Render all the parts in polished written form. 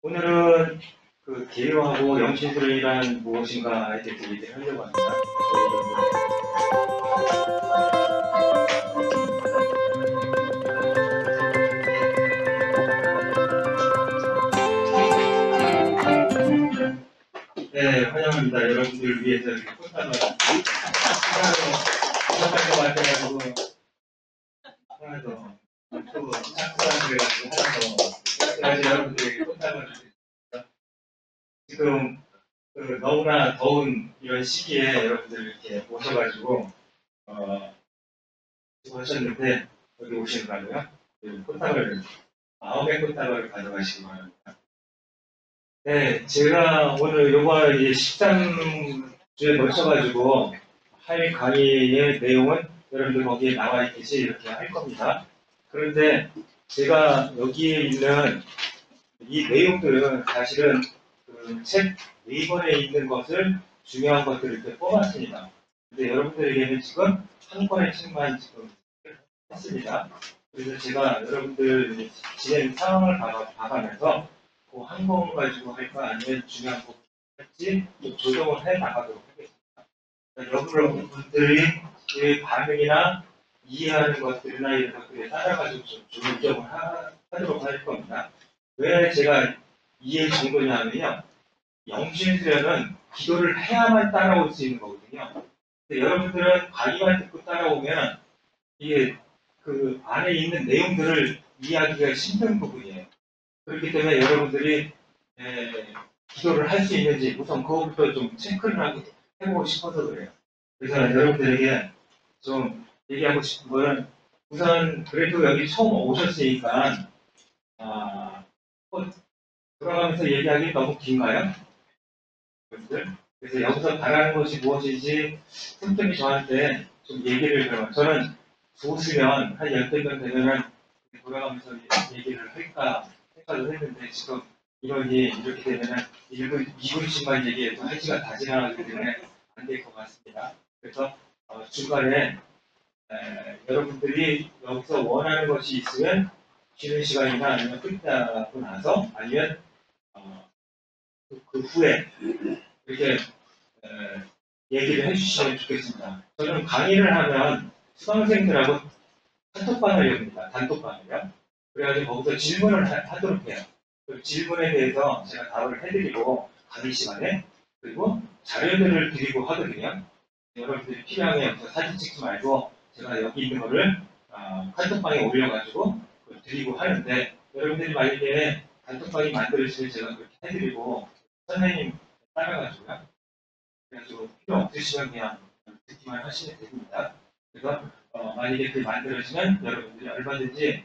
오늘은 그 계류하고 영신술이란 무엇인가에 대해서 얘기를 하려고 합니다. 네, 환영합니다. 여러분들 위해서 이렇게 꽃다발 시작할 것 같아가지고 하나 더 또 착수한 그래가지고 하나 더 그래가지고 여러분들에게 꽃다발을 드립니다. 지금 너무나 더운 이런 시기에 여러분들 이렇게 오셔가지고 수고하셨는데 여기 오시는 거고요. 꽃다발을 9개 꽃다발을 가져가시기 바랍니다. 네, 제가 오늘 요거 이제 13주에 걸쳐가지고 할 강의의 내용은 여러분들 거기에 나와 있듯이 이렇게 할 겁니다. 그런데 제가 여기에 있는 이 내용들은 사실은 그 책 네권에 있는 것을 중요한 것들을 이렇게 뽑았습니다. 근데 여러분들에게는 지금 한 권의 책만 지금 했습니다. 그래서 제가 여러분들 진행 상황을 봐가면서 그 한 권 가지고 할까 아니면 중요한 부분 할지 좀 조정을 해 나가도록 하겠습니다. 여러분들이 그 반응이나 이해하는 것들이나 이런 것들에 따라가지고 좀 조정을 하도록 할 겁니다. 왜 제가 이해 정도냐 하면요. 영신수련은 기도를 해야만 따라올 수 있는 거거든요. 근데 여러분들은 강의만 듣고 따라오면 이게 그 안에 있는 내용들을 이해하기가 힘든 부분이에요. 그렇기 때문에 여러분들이 기도를 할 수 있는지 우선 그것부터 좀 체크를 하고 해보고 싶어서 그래요. 그래서 여러분들에게 좀 얘기하고 싶은 거는 우선 그래도 여기 처음 오셨으니까 돌아가면서 얘기하기 너무 긴가요? 그래서 여기서 바라는 것이 무엇인지 틈틈이 저한테 좀 얘기를 해요. 저는 좋으시면 한 10명 되면은 돌아가면서 얘기를 할까 생각을 했는데 지금 인원이 이렇게 되면은 1분, 2분씩만 얘기해도 1시간 다 지나가기 때문에 안 될 것 같습니다. 그래서 중간에 여러분들이 여기서 원하는 것이 있으면 쉬는 시간이나 아니면 끝나고 나서 아니면 그 후에 이렇게 얘기를 해주시면 좋겠습니다. 저는 강의를 하면 수강생들하고 단톡방을 엽니다. 단톡방을요. 그래가지고 거기서 질문을 하도록 해요. 그 질문에 대해서 제가 답을 해드리고 강의 시간에 그리고 자료들을 드리고 하거든요. 여러분들이 필요하면 여기서 사진 찍지 말고 제가 여기 있는 거를 단톡방에 올려가지고 드리고 하는데 여러분들이 만약에 단톡방이 만들어지면 제가 그렇게 해드리고 선생님 따라가지고요. 그래가지고 필요 없으시면 그냥 듣기만 하시면 됩니다. 그래서 만약에 그게 만들어지면 여러분들이 얼마든지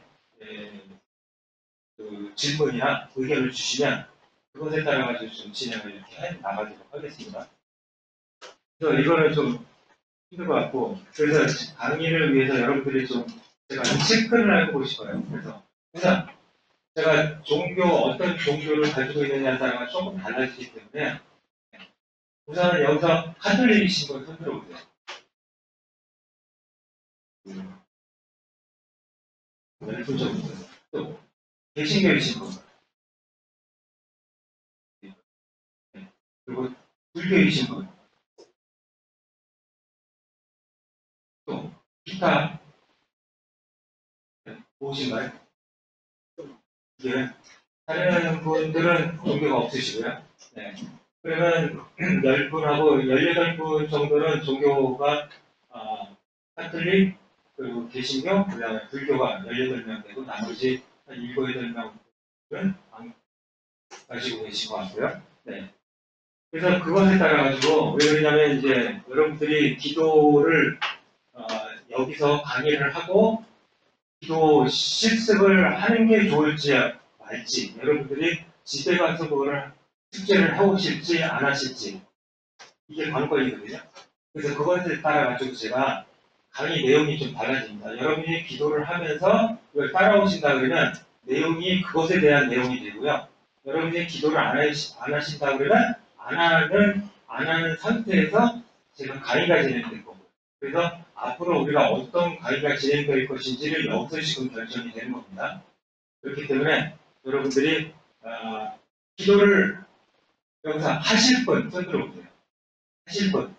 그 질문이나 의견을 주시면 그것에 따라가지고 좀 진행을 이렇게 해 나가도록 하겠습니다. 그래서 이거는 좀 힘든 것 같고 그래서 강의를 위해서 여러분들이 좀 제가 체크를 해보고 싶어요. 그래서 우선 제가 어떤 종교를 가지고 있느냐에 따라 조금 달라지기 때문에 우선 여기서 카톨릭이신 분 손 들어보세요. 열분 정도. 또 개신교이신 분. 그리고 불교이신 분. 또 기타 무엇인가요? 예. 다른 분들은 종교가 없으시고요. 네. 그러면 10분하고 18분 정도는 종교가 카톨릭, 그리고 개신교, 그 다음에 불교가 18명 되고 나머지 한 7, 8명은 안 가지고 계신 것 같고요. 네. 그래서 그것에 따라가지고 왜 그러냐면 이제 여러분들이 기도를 여기서 강의를 하고 기도 실습을 하는 게 좋을지 말지 여러분들이 집에 가서 그거를 숙제를 해오실지 안 하실지 이게 관건이거든요. 그래서 그것에 따라가지고 제가 강의 내용이 좀 달라집니다. 여러분이 기도를 하면서 이걸 따라오신다 그러면 내용이 그것에 대한 내용이 되고요. 여러분이 기도를 안 하신다 그러면 안 하는 상태에서 제가 강의가 진행될 거고요. 그래서 앞으로 우리가 어떤 강의가 진행될 것인지를 여기서 지금 결정이 되는 겁니다. 그렇기 때문에 여러분들이 기도를 여기서 하실 분, 손 들어보세요. 하실 분.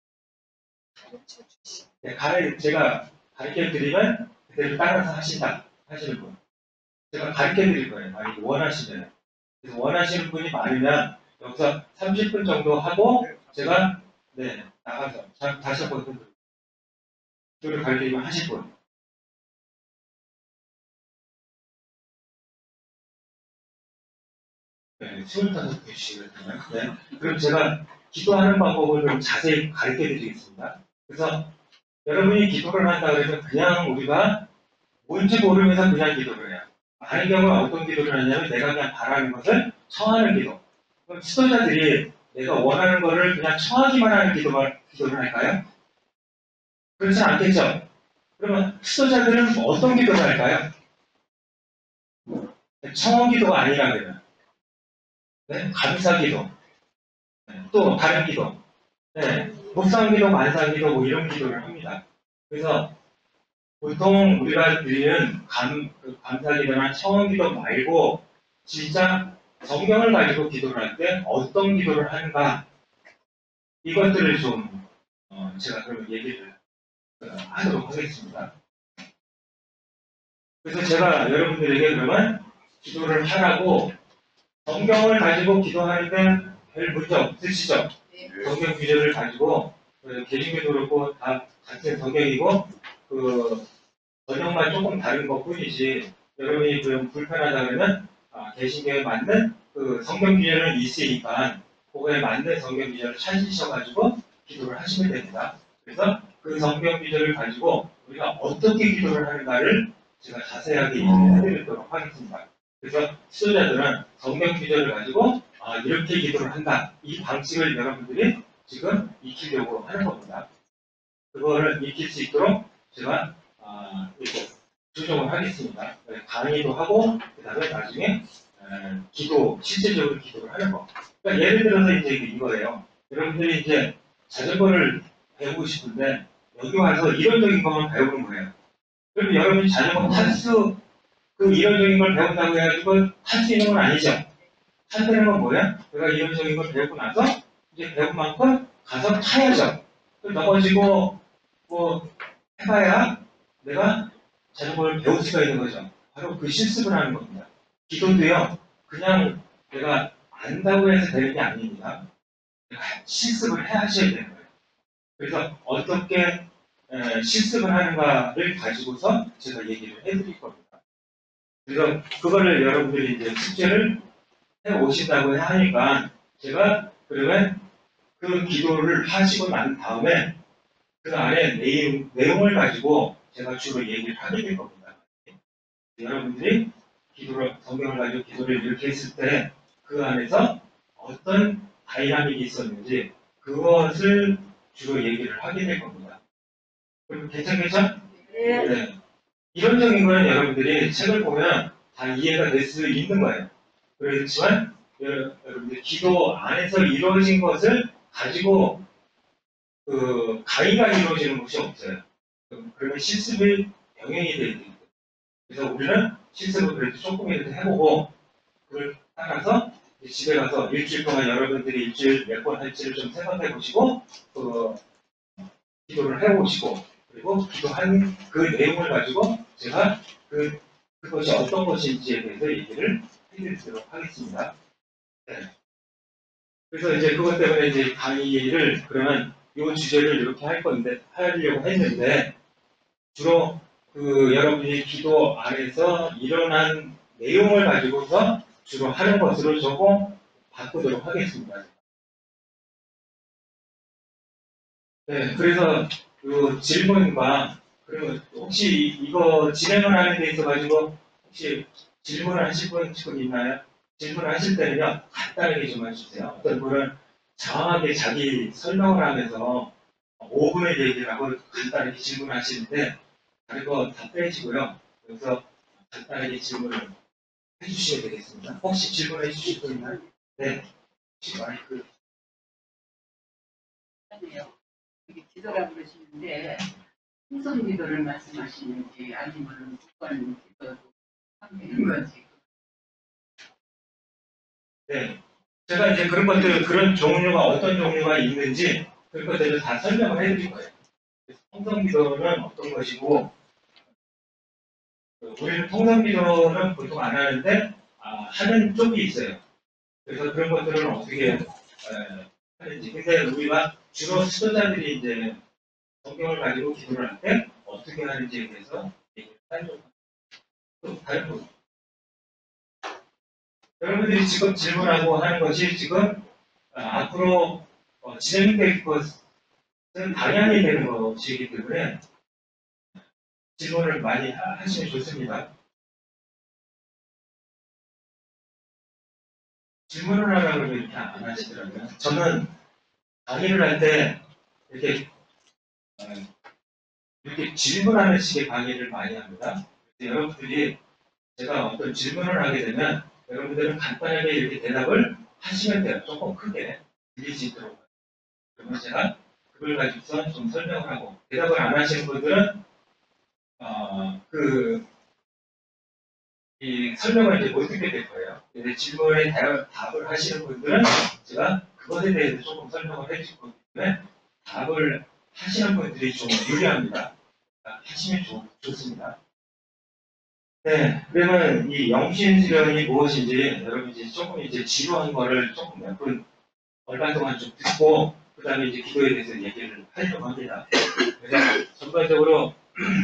네, 제가 가르쳐 드리면 그대로 따라서 하신다. 하시는 분. 제가 가르쳐 드릴 거예요. 만약에 원하시면. 그래서 원하시는 분이 많으면 여기서 30분 정도 하고 제가 네, 나가서 다시 한번 기도를 가르쳐 드리면 하실 분. 네, 25개씩이거든요. 네. 그럼 제가 기도하는 방법을 좀 자세히 가르쳐 드리겠습니다. 그래서 여러분이 기도를 한다 그러면 그냥 우리가 뭔지 모르면서 그냥 기도를 해요. 많은 경우는 어떤 기도를 하냐면 내가 그냥 바라는 것을 청하는 기도. 그럼 지도자들이 내가 원하는 것을 그냥 청하기만 하는 기도를 할까요? 그렇지 않겠죠? 그러면 수도자들은 어떤 기도를 할까요? 청원 기도가 아니라면 네? 감사 기도, 네. 또 다른 기도, 네. 묵상 기도, 만상 기도 뭐 이런 기도를 합니다. 그래서 보통 우리가 드리는 감사 기도나 청원 기도 말고 진짜 성경을 가지고 기도를 할 때 어떤 기도를 하는가 이것들을 좀 제가 그러면 얘기를 하도록 하겠습니다. 그래서 제가 여러분들에게 그러면 기도를 하라고 성경을 가지고 기도하는데 별 문제 없으시죠? 성경 규제를 가지고 개신교도 그렇고 다 같은 성경이고 그 번역만 조금 다른 것 뿐이지 여러분이 좀 불편하다 그러면 개신교에 맞는 그 성경 규제는 있으니까 그거에 맞는 성경 규제를 찾으셔가지고 기도를 하시면 됩니다. 그래서 그 성경 규제를 가지고 우리가 어떻게 기도를 하는가를 제가 자세하게 얘기를 해드리도록 하겠습니다. 그래서 수요자들은 성경 규제를 가지고 이렇게 기도를 한다. 이 방식을 여러분들이 지금 익히려고 하는 겁니다. 그거를 익힐 수 있도록 제가 이렇게 조정을 하겠습니다. 강의도 하고 그 다음에 나중에 실질적으로 기도를 하는 거. 그러니까 예를 들어서 이제 이거예요. 여러분들이 이제 자전거를 배우고 싶은데 여기 와서 이론적인 것만 배우는 거예요. 그럼 여러분이 자전거 그 이론적인 걸 배운다고 해가지고 탈 수 있는 건 아니죠. 탈 때는 건 뭐야? 내가 이론적인 걸 배우고 나서 이제 배운 만큼 가서 타야죠. 넘어지고 뭐 해봐야 내가 자전거를 배울 수가 있는 거죠. 바로 그 실습을 하는 겁니다. 기도도요, 그냥 내가 안다고 해서 되는 게 아닙니다. 내가 실습을 해 하셔야 되는 거예요. 그래서 어떻게 실습을 하는가를 가지고서 제가 얘기를 해드릴 겁니다. 그래서 그거를 여러분들이 이제 숙제를 해 오신다고 하니까 제가 그러면 그 기도를 하시고 난 다음에 그 안에 내용을 가지고 제가 주로 얘기를 하게 될 겁니다. 여러분들이 성경을 가지고 기도를 이렇게 했을 때 그 안에서 어떤 다이나믹이 있었는지 그것을 주로 얘기를 하게 될 겁니다. 그럼 괜찮겠죠? 네. 네. 이론적인 거는 여러분들이 책을 보면 다 이해가 될 수 있는 거예요. 그렇지만 여러분들 기도 안에서 이루어진 것을 가지고 그 강의가 이루어지는 것이 없어요. 그러면 실습이 병행이 되어 있거든요. 그래서 우리는 실습을 그래도 조금이라도 해보고 그걸 따라서 집에 가서 일주일 동안 여러분들이 일주일 몇 번 할지를 좀 생각해 보시고 기도를 해보시고 그리고 기도한 그 내용을 가지고 제가 그것이 어떤 것인지에 대해서 얘기를 해드리도록 하겠습니다. 네. 그래서 이제 그것 때문에 이제 강의를 그러면 이 주제를 이렇게 하려고 했는데 주로 그 여러분이 기도 안에서 일어난 내용을 가지고서 주로 하는 것으로 조금 바꾸도록 하겠습니다. 네, 그래서 그 질문과 그리고 혹시 이거 진행을 하는 데 있어 가지고 혹시 질문을 하실 분 지금 있나요? 질문을 하실 때는요 간단하게 좀 해주세요. 어떤 분은 장황하게 자기 설명을 하면서 5분의 얘기를 하고 간단하게 질문하시는데 다른 거 다 빼시고요. 그래서 간단하게 질문을 해주시면 되겠습니다. 혹시 질문해 주실 분 있나요? 네. 혹시 마이크. 하네요. 이게 기도라고 그러시는데 풍선 기도를 말씀하시는지 아니면 무관 기도도 하는 건지. 네. 제가 이제 그런 것들, 그런 종류가 어떤 종류가 있는지 그런 것들을 다 설명을 해드릴 거예요. 통성기도는 어떤 것이고, 우리는 통성기도는 보통 안 하는데, 하는 쪽이 있어요. 그래서 그런 것들은 어떻게 하는지. 근데 우리가 주로 수도자들이 이제 성경을 가지고 기도를 할 때 어떻게 하는지에 대해서 얘기를 하려고 또 다른 거. 여러분들이 지금 질문하고 하는 것이 지금 앞으로 진행될 것은 방향이 되는 것이기 때문에 질문을 많이 하시면 좋습니다. 질문을 하라고 이렇게 안 하시더라고요. 저는 강의를 할 때 이렇게 어, 이렇게 질문하는 식의 강의를 많이 합니다. 여러분들이 제가 어떤 질문을 하게 되면 여러분들은 간단하게 이렇게 대답을 하시면 돼요. 조금 크게 들릴 수 있도록. 그러면 제가 그걸 가지고서 좀 설명을 하고 대답을 안 하시는 분들은 이 설명을 이제 못 듣게 될 거예요. 근데 질문에 답을 하시는 분들은 제가 그것에 대해서 조금 설명을 해줄 거기 때문에 답을 하시는 분들이 좀 유리합니다. 하시면 좋습니다. 네, 그러면 이 영신수련이 무엇인지 여러분 이제 조금 이제 지루한 거를 조금 몇 분 얼마 동안 좀 듣고 그 다음에 이제 기도에 대해서 얘기를 하려고 합니다. 그래서 전반적으로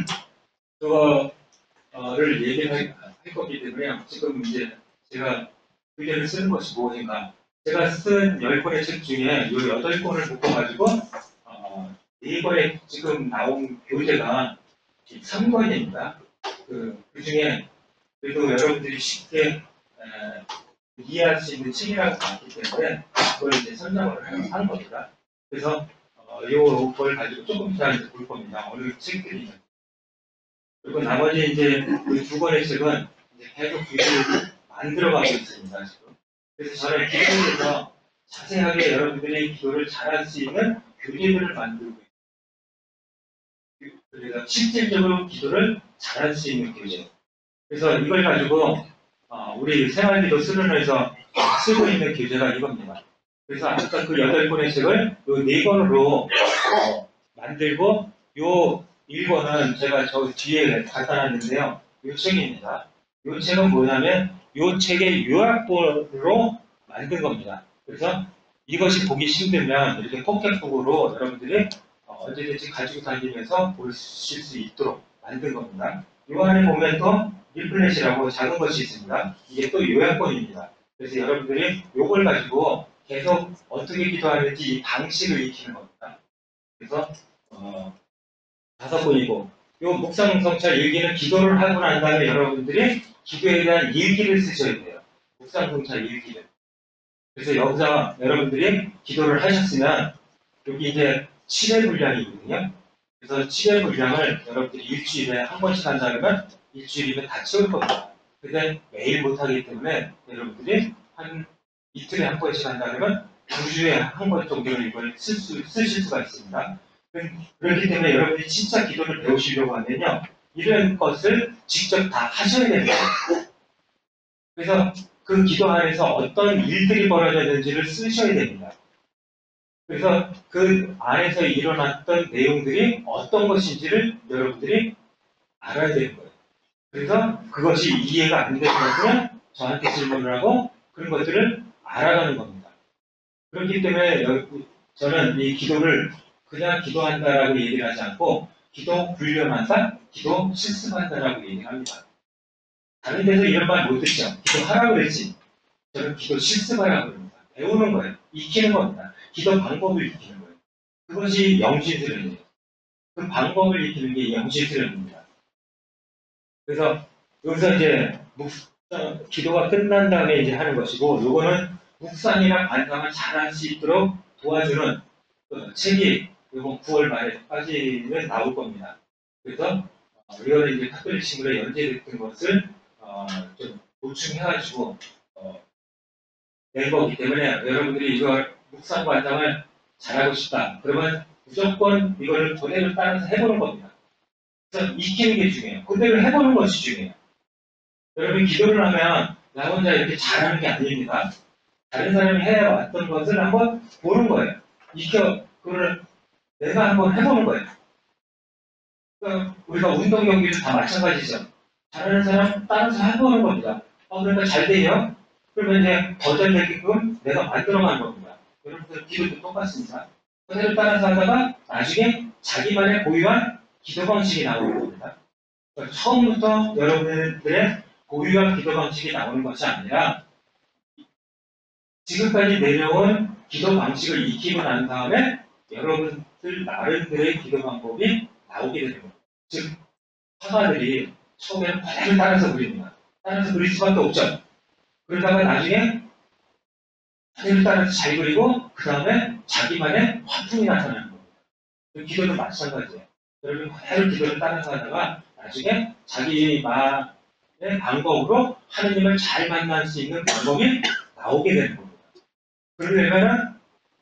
그거를 얘기를 할 거기 때문에 지금 이제 제가 의견을 쓰는 것이 무엇인가. 제가 쓴 10권의 책 중에 이 8권을 묶어가지고 네권에 지금 나온 교재가 3권입니다. 그 중에 그래도 여러분들이 쉽게 이해할 수 있는 책이라고 봤기 때문에 그걸 이제 설명을 한 겁니다. 그래서 이걸 가지고 조금 이따 이제 볼 겁니다. 어느 책들이 있는지. 그리고 나머지 이제 그 2권의 책은 이제 계속 교재를 만들어가고 있습니다. 지금. 그래서 저는 기도에 대해서 자세하게 여러분들이 기도를 잘할 수 있는 교재들을 만들고 있습니다. 그래서 실질적으로 기도를 잘할 수 있는 교재. 그래서 이걸 가지고 우리 생활기도 수련회에서 쓰고 있는 교재가 이겁니다. 그래서 아까 그 8권의 책을 이 4권으로 만들고 요 1권은 제가 저 뒤에 갖다 놨는데요. 이 책입니다. 이 책은 뭐냐면 이 책의 요약본으로 만든 겁니다. 그래서 이것이 보기 힘들면 이렇게 포켓북으로 여러분들이 언제든지 가지고 다니면서 보실 수 있도록 만든 겁니다. 이 안에 보면 또 리플렛이라고 작은 것이 있습니다. 이게 또 요약본입니다. 그래서 여러분들이 이걸 가지고 계속 어떻게 기도하는지 이 방식을 익히는 겁니다. 그래서 5권이고 이 묵상 성찰 일기는 기도를 하고 난 다음에 여러분들이 기도에 대한 일기를 쓰셔야 돼요. 묵상 성찰 일기를. 그래서 여기서 여러분들이 기도를 하셨으면 여기 이제 7회 분량이거든요. 그래서 7회 분량을 여러분들이 일주일에 한 번씩 한다면 일주일이면 다 채울 겁니다. 근데 매일 못하기 때문에 여러분들이 한 이틀에 한 번씩 한다면 2주에 한 번 정도는 이걸 쓰실 수가 있습니다. 그렇기 때문에 여러분들이 진짜 기도를 배우시려고 하면요. 이런 것을 직접 다 하셔야 됩니다. 그래서 그 기도 안에서 어떤 일들이 벌어졌는지를 쓰셔야 됩니다. 그래서 그 안에서 일어났던 내용들이 어떤 것인지를 여러분들이 알아야 되는 거예요. 그래서 그것이 이해가 안 되는 것은 저한테 질문을 하고 그런 것들을 알아가는 겁니다. 그렇기 때문에 저는 이 기도를 그냥 기도한다라고 얘기를 하지 않고 기도 훈련한다, 기도 실습한다라고 얘기를 합니다. 다른 데서 이런 말 못 듣죠. 기도하라고 그랬지. 저는 기도 실습하라고 그럽니다. 배우는 거예요. 익히는 겁니다. 기도 방법을 익히는 거예요. 그것이 영신수련이에요. 그 방법을 익히는 게 영신수련입니다. 그래서 여기서 이제 기도가 끝난 다음에 이제 하는 것이고, 요거는 묵상이나 반상을 잘할 수 있도록 도와주는 책이 이번 9월 말에까지는 나올 겁니다. 그래서 이거는 이제 카톨릭 신문에 연재됐던 것을 좀 보충해가지고 낸 거기 때문에 여러분들이 이걸 묵상 반상을 잘하고 싶다. 그러면 무조건 이거를 그대로 따라서 해보는 겁니다. 그래서 익히는 게 중요해요. 그대로 해보는 것이 중요해요. 여러분 기도를 하면 나 혼자 이렇게 잘하는 게 아닙니다. 다른 사람이 해왔던 것을 한번 보는 거예요. 그걸 내가 한번 해보는 거예요. 그러니까 우리가 운동 경기도 다 마찬가지죠. 잘하는 사람 따라서 해보는 겁니다. 그러니까 잘 되냐? 그러면 이제 더 잘 되게끔 내가 만들어가는 겁니다. 여러분들 기도도 똑같습니다. 그대로 따라서 하다가 나중에 자기만의 고유한 기도 방식이 나오는 겁니다. 그러니까 처음부터 여러분들의 고유한 기도 방식이 나오는 것이 아니라 지금까지 내려온 기도 방식을 익히고 난 다음에 여러분들 나름대로의 기도 방법이 나오게 되는 겁니다. 즉, 화가들이 처음에는 그대로 따라서 그립니다. 따라서 그릴 수밖에 없죠. 그러다가 나중에 그대로 따라서 잘 그리고 그 다음에 자기만의 화풍이 나타나는 겁니다. 기도도 마찬가지예요. 여러분 그대로 기도를 따라서 하다가 나중에 자기만의 방법으로 하느님을 잘 만날 수 있는 방법이 나오게 되는 겁니다. 그러려면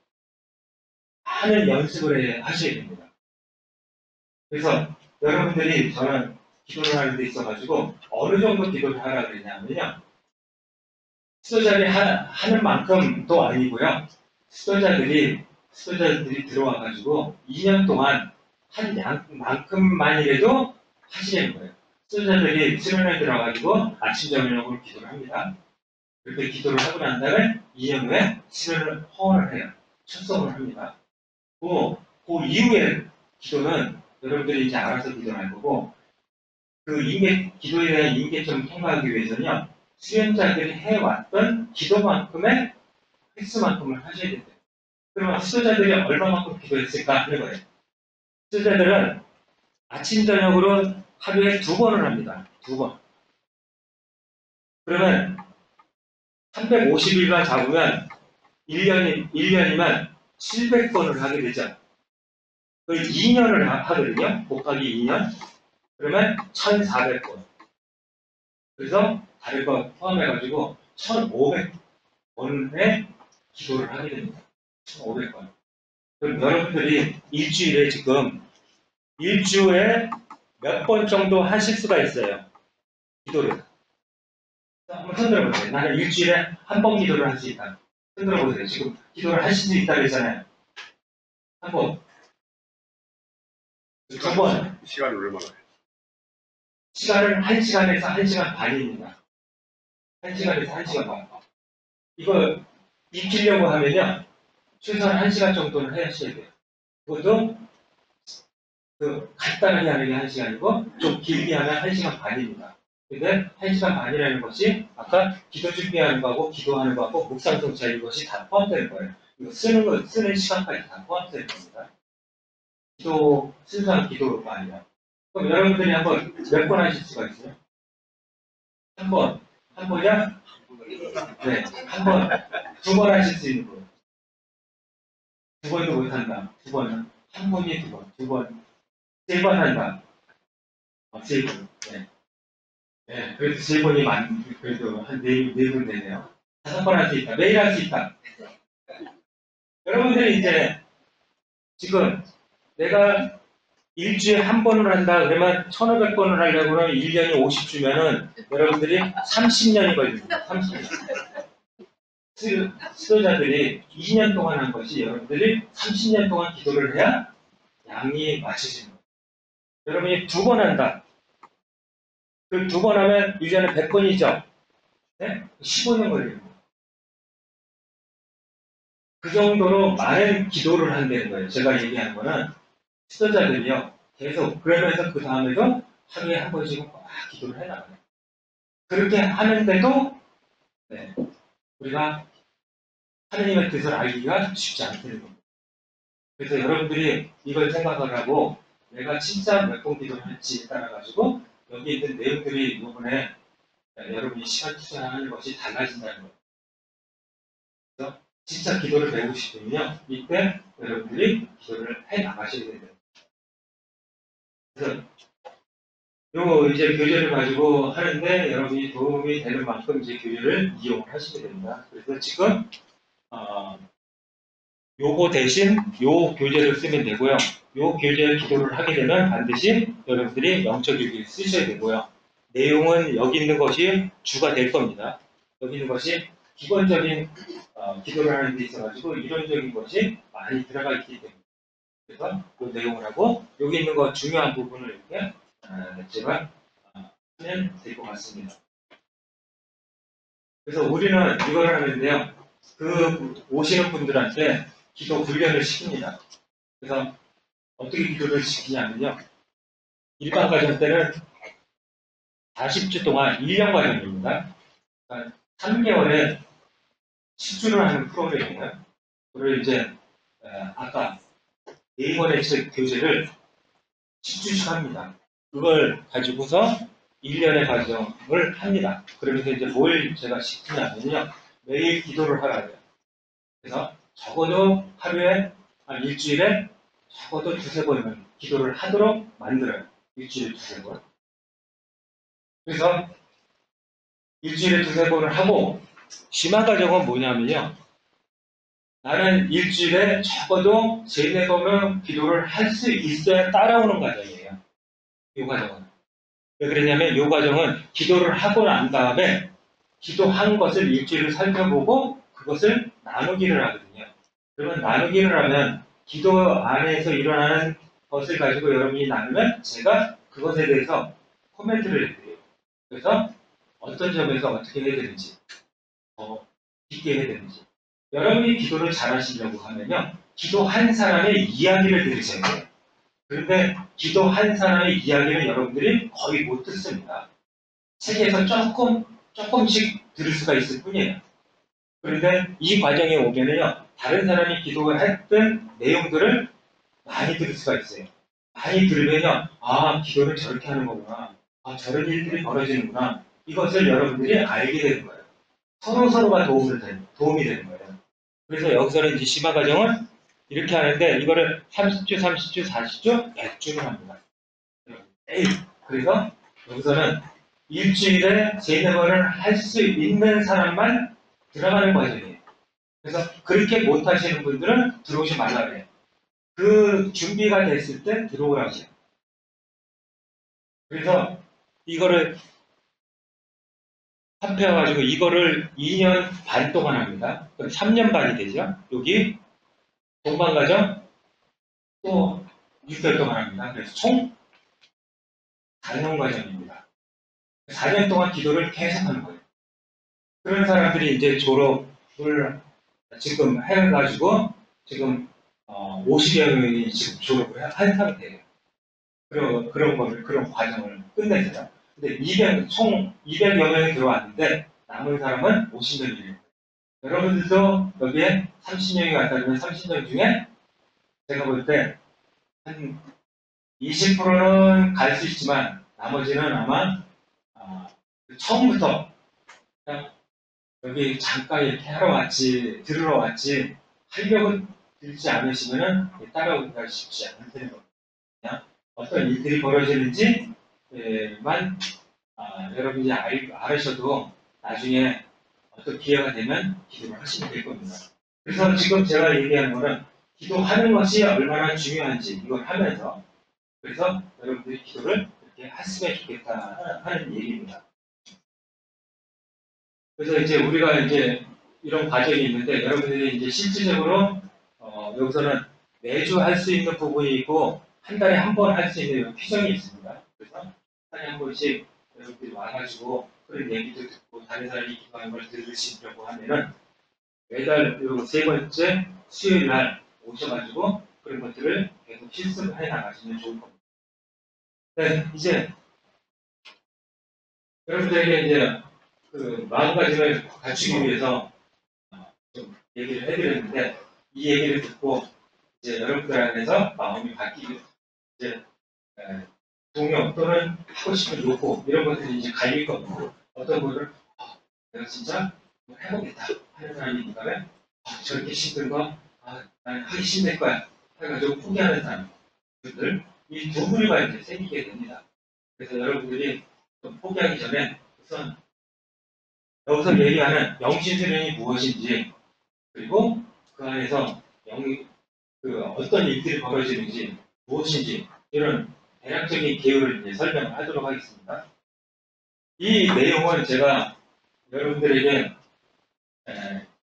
하는 연습을 하셔야 됩니다. 그래서 여러분들이 저는 기도를 하는 데 있어가지고 어느 정도 기도를 하라 그랬냐면요. 수도자들이 하는 만큼도 아니고요. 수도자들이 들어와가지고 2년 동안 한 만큼만이라도 하시려는 거예요. 수도자들이 수련회 들어가가지고 아침 저녁으로 기도를 합니다. 그렇게 기도를 하고 난 다음에 2년 후에 수련을 허언을 해요. 출석을 합니다. 그 이후에 기도는 여러분들이 이제 알아서 기도를 할 거고, 기도에 대한 임계점을 통과하기 위해서는요, 수련자들이 해왔던 기도만큼의 횟수만큼을 하셔야 된대요. 그러면 수도자들이 얼마만큼 기도했을까 하는 거예요. 수도자들은 아침, 저녁으로 하루에 2번을 합니다. 2번. 그러면 350일만 잡으면 1년이면 700번을 하게 되죠. 그걸 2년을 하거든요. 곱하기 2년. 그러면 1400번. 그래서 다른 거 포함해가지고 1500번의 기도를 하게 됩니다. 1500번. 그럼 여러분들이 일주일에 몇 번 정도 하실 수가 있어요. 기도를. 한번 손들어보세요. 나는 일주일에 한 번 기도를 할 수 있다. 손들어보세요. 지금 기도를 하실 수 있다고 했잖아요. 한 번. 2번. 시간이 얼마나? 시간은 1시간에서 1시간 반입니다. 1시간에서 1시간 반. 이거 익히려고 하면요. 최소한 1시간 정도는 하셔야 돼요. 그것도 간단하게 하는 게 1시간이고 좀 길게 하면 1시간 반입니다. 근데 1시간 반이라는 것이 아까 기도 준비하는 거하고 기도하는 거하고 묵상 성찰 이것이 다 포함되는 거예요. 이거 쓰는 시간까지 다 포함되는 겁니다. 순수한 기도가 아니라. 그럼 여러분들이 한번 몇 번 하실 수가 있어요? 한 번이야? 네, 한 번, 2번 하실 수 있는 거예요. 2번도 못한다. 2번은 한 번이 2번, 2번, 3번 한다. 3번. 네. 네, 그래도 3번이 그래도 한 4번 되네요. 5번 할 수 있다. 매일 할 수 있다. 여러분들이 이제 지금 내가 일주일에 한 번을 한다 그러면 1500번을 하려고 그러면 1년이 50주면은 여러분들이 30년이 걸립니다. 30년. 수도자들이 2년 동안 한 것이 여러분들이 30년 동안 기도를 해야 양이 맞춰지는 거예요. 여러분이 2번 한다. 그 2번 하면 1년에 100번이죠. 네? 15년 걸리는 거예요. 그 정도로 많은 기도를 한다는 거예요. 제가 얘기하는 거는 수도자들이요. 계속 그러면서 그 다음에도 하루에 한 번씩은 막 기도를 해나가요. 그렇게 하는데도 네, 우리가 하느님의 뜻을 알기가 쉽지 않다는 겁니다. 그래서 여러분들이 이걸 생각을 하고 내가 진짜 몇 번 기도를 할지에 따라 가지고 여기 있는 내용들이 이번에 여러분이 시간 투자하는 것이 달라진다는 거예요. 그래서 진짜 기도를 배우고 싶으면요, 이때 여러분들이 기도를 해 나가셔야 됩니다. 그래서 이제 교재를 가지고 하는데 여러분이 도움이 되는 만큼 이제 교재를 이용을 하시게 됩니다. 그래서 지금 요거 대신 요 교재를 쓰면 되고요. 요 교재에 기도를 하게 되면 반드시 여러분들이 영적 일기를 쓰셔야 되고요. 내용은 여기 있는 것이 주가 될 겁니다. 여기 있는 것이 기본적인 기도를 하는 데 있어가지고 이론적인 것이 많이 들어가 있기 때문에 그래서 그 내용을 하고 여기 있는 거 중요한 부분을 이렇게 제가 하면 될 것 같습니다. 그래서 우리는 이걸 하는데요. 그 오시는 분들한테 기도 훈련을 시킵니다. 그래서 어떻게 기도를 시키냐면요. 일반 과정 때는 40주 동안 1년 과정입니다. 그러니까 3개월에 10주를 하는 프로그램이에요. 그걸 이제 아까 네이버의 교재를 10주씩 합니다. 그걸 가지고서 1년의 과정을 합니다. 그러면서 이제 뭘 제가 시키냐면요. 매일 기도를 하라 그래요. 그래서 적어도 하루에, 일주일에 적어도 두세 번은 기도를 하도록 만들어요. 일주일에 두세 번. 그래서 일주일에 두세 번을 하고, 심화 과정은 뭐냐면요. 나는 일주일에 적어도 세네 번은 기도를 할 수 있어야 따라오는 과정이에요. 이 과정은. 왜 그러냐면 이 과정은 기도를 하고 난 다음에 기도한 것을 일주일을 살펴보고 그것을 나누기를 하거든요. 그러면 나누기를 하면 기도 안에서 일어나는 것을 가지고 여러분이 나누면 제가 그것에 대해서 코멘트를 해드려요. 그래서 어떤 점에서 어떻게 해야 되는지, 더 깊게 해야 되는지. 여러분이 기도를 잘하시려고 하면요. 기도한 사람의 이야기를 들으셔야 돼요. 그런데 기도한 사람의 이야기는 여러분들이 거의 못 듣습니다. 책에서 조금씩 들을 수가 있을 뿐이에요. 그런데 이 과정에 오면은요, 다른 사람이 기도를 했던 내용들을 많이 들을 수가 있어요. 많이 들으면요, 기도를 저렇게 하는 거구나. 저런 일들이 벌어지는구나. 이것을 여러분들이 알게 되는 거예요. 서로가 도움이 되는 거예요. 그래서 여기서는 이제 심화 과정은 이렇게 하는데, 이거를 30주, 30주, 40주, 100주를 합니다. 에이, 그래서 여기서는 일주일에 세네 번을 할 수 있는 사람만 들어가는 과정이에요. 그래서 그렇게 못 하시는 분들은 들어오지 말라 그래요. 그 준비가 됐을 때 들어오라고 해요. 그래서 이거를 합해가지고 이거를 2년 반 동안 합니다. 그럼 3년 반이 되죠. 여기 동반과정 또 6개월 동안 합니다. 그래서 총 4년 과정입니다. 4년 동안 기도를 계속 하는 거예요. 그런 사람들이 이제 졸업을 지금 해가지고 지금 50여 명이 지금 졸업을 한 상태예요. 그런 과정을 끝내잖아요. 근데 총 200여 명이 들어왔는데 남은 사람은 50명이에요. 여러분들도 여기에 30명이 왔다면 30명 중에 제가 볼 때 한 20%는 갈 수 있지만 나머지는 아마 처음부터 그냥 여기 잠깐 이렇게 하러 왔지, 들으러 왔지, 하려고 들지 않으시면은 따라오기가 쉽지 않을 테는 겁니다. 어떤 일들이 벌어지는지만 여러분이 알으셔도 나중에 어떤 기회가 되면 기도를 하시면 될 겁니다. 그래서 지금 제가 얘기하는 거는 기도하는 것이 얼마나 중요한지 이걸 하면서 그래서 여러분들이 기도를 이렇게 했으면 좋겠다 하는 얘기입니다. 그래서 이제 우리가 이제 이런 과정이 있는데 여러분들이 이제 실질적으로 여기서는 매주 할 수 있는 부분이 있고 한 달에 한 번 할 수 있는 규정이 있습니다. 그래서 한 달에 한 번씩 여러분들이 와가지고 그런 얘기도 듣고 다른 사람이 기도하는 걸 들으시려고 하면은 매달 요 세 번째 수요일 날 오셔가지고 그런 것들을 계속 실습을 해 나가시면 좋을 겁니다. 네, 이제 여러분들에게 이제 그 마음가짐을 갖추기 위해서 좀 얘기를 해드렸는데 이 얘기를 듣고 이제 여러분들 안에서 마음이 바뀌고 이제 동요 또는 하고 싶은 욕구 이런 것들이 이제 갈릴 겁니다. 어떤 분은 내가 진짜 해보겠다 하는 사람이 있다면 저렇게 힘든 거 난 하기 힘들 거야 해가지고 포기하는 사람들 이 두 부류가 이제 생기게 됩니다. 그래서 여러분들이 좀 포기하기 전에 우선 여기서 얘기하는 영신수련이 무엇인지 그리고 그 안에서 어떤 일들이 벌어지는지 무엇인지 이런 대략적인 개요를 이제 설명을 하도록 하겠습니다. 이 내용은 제가 여러분들에게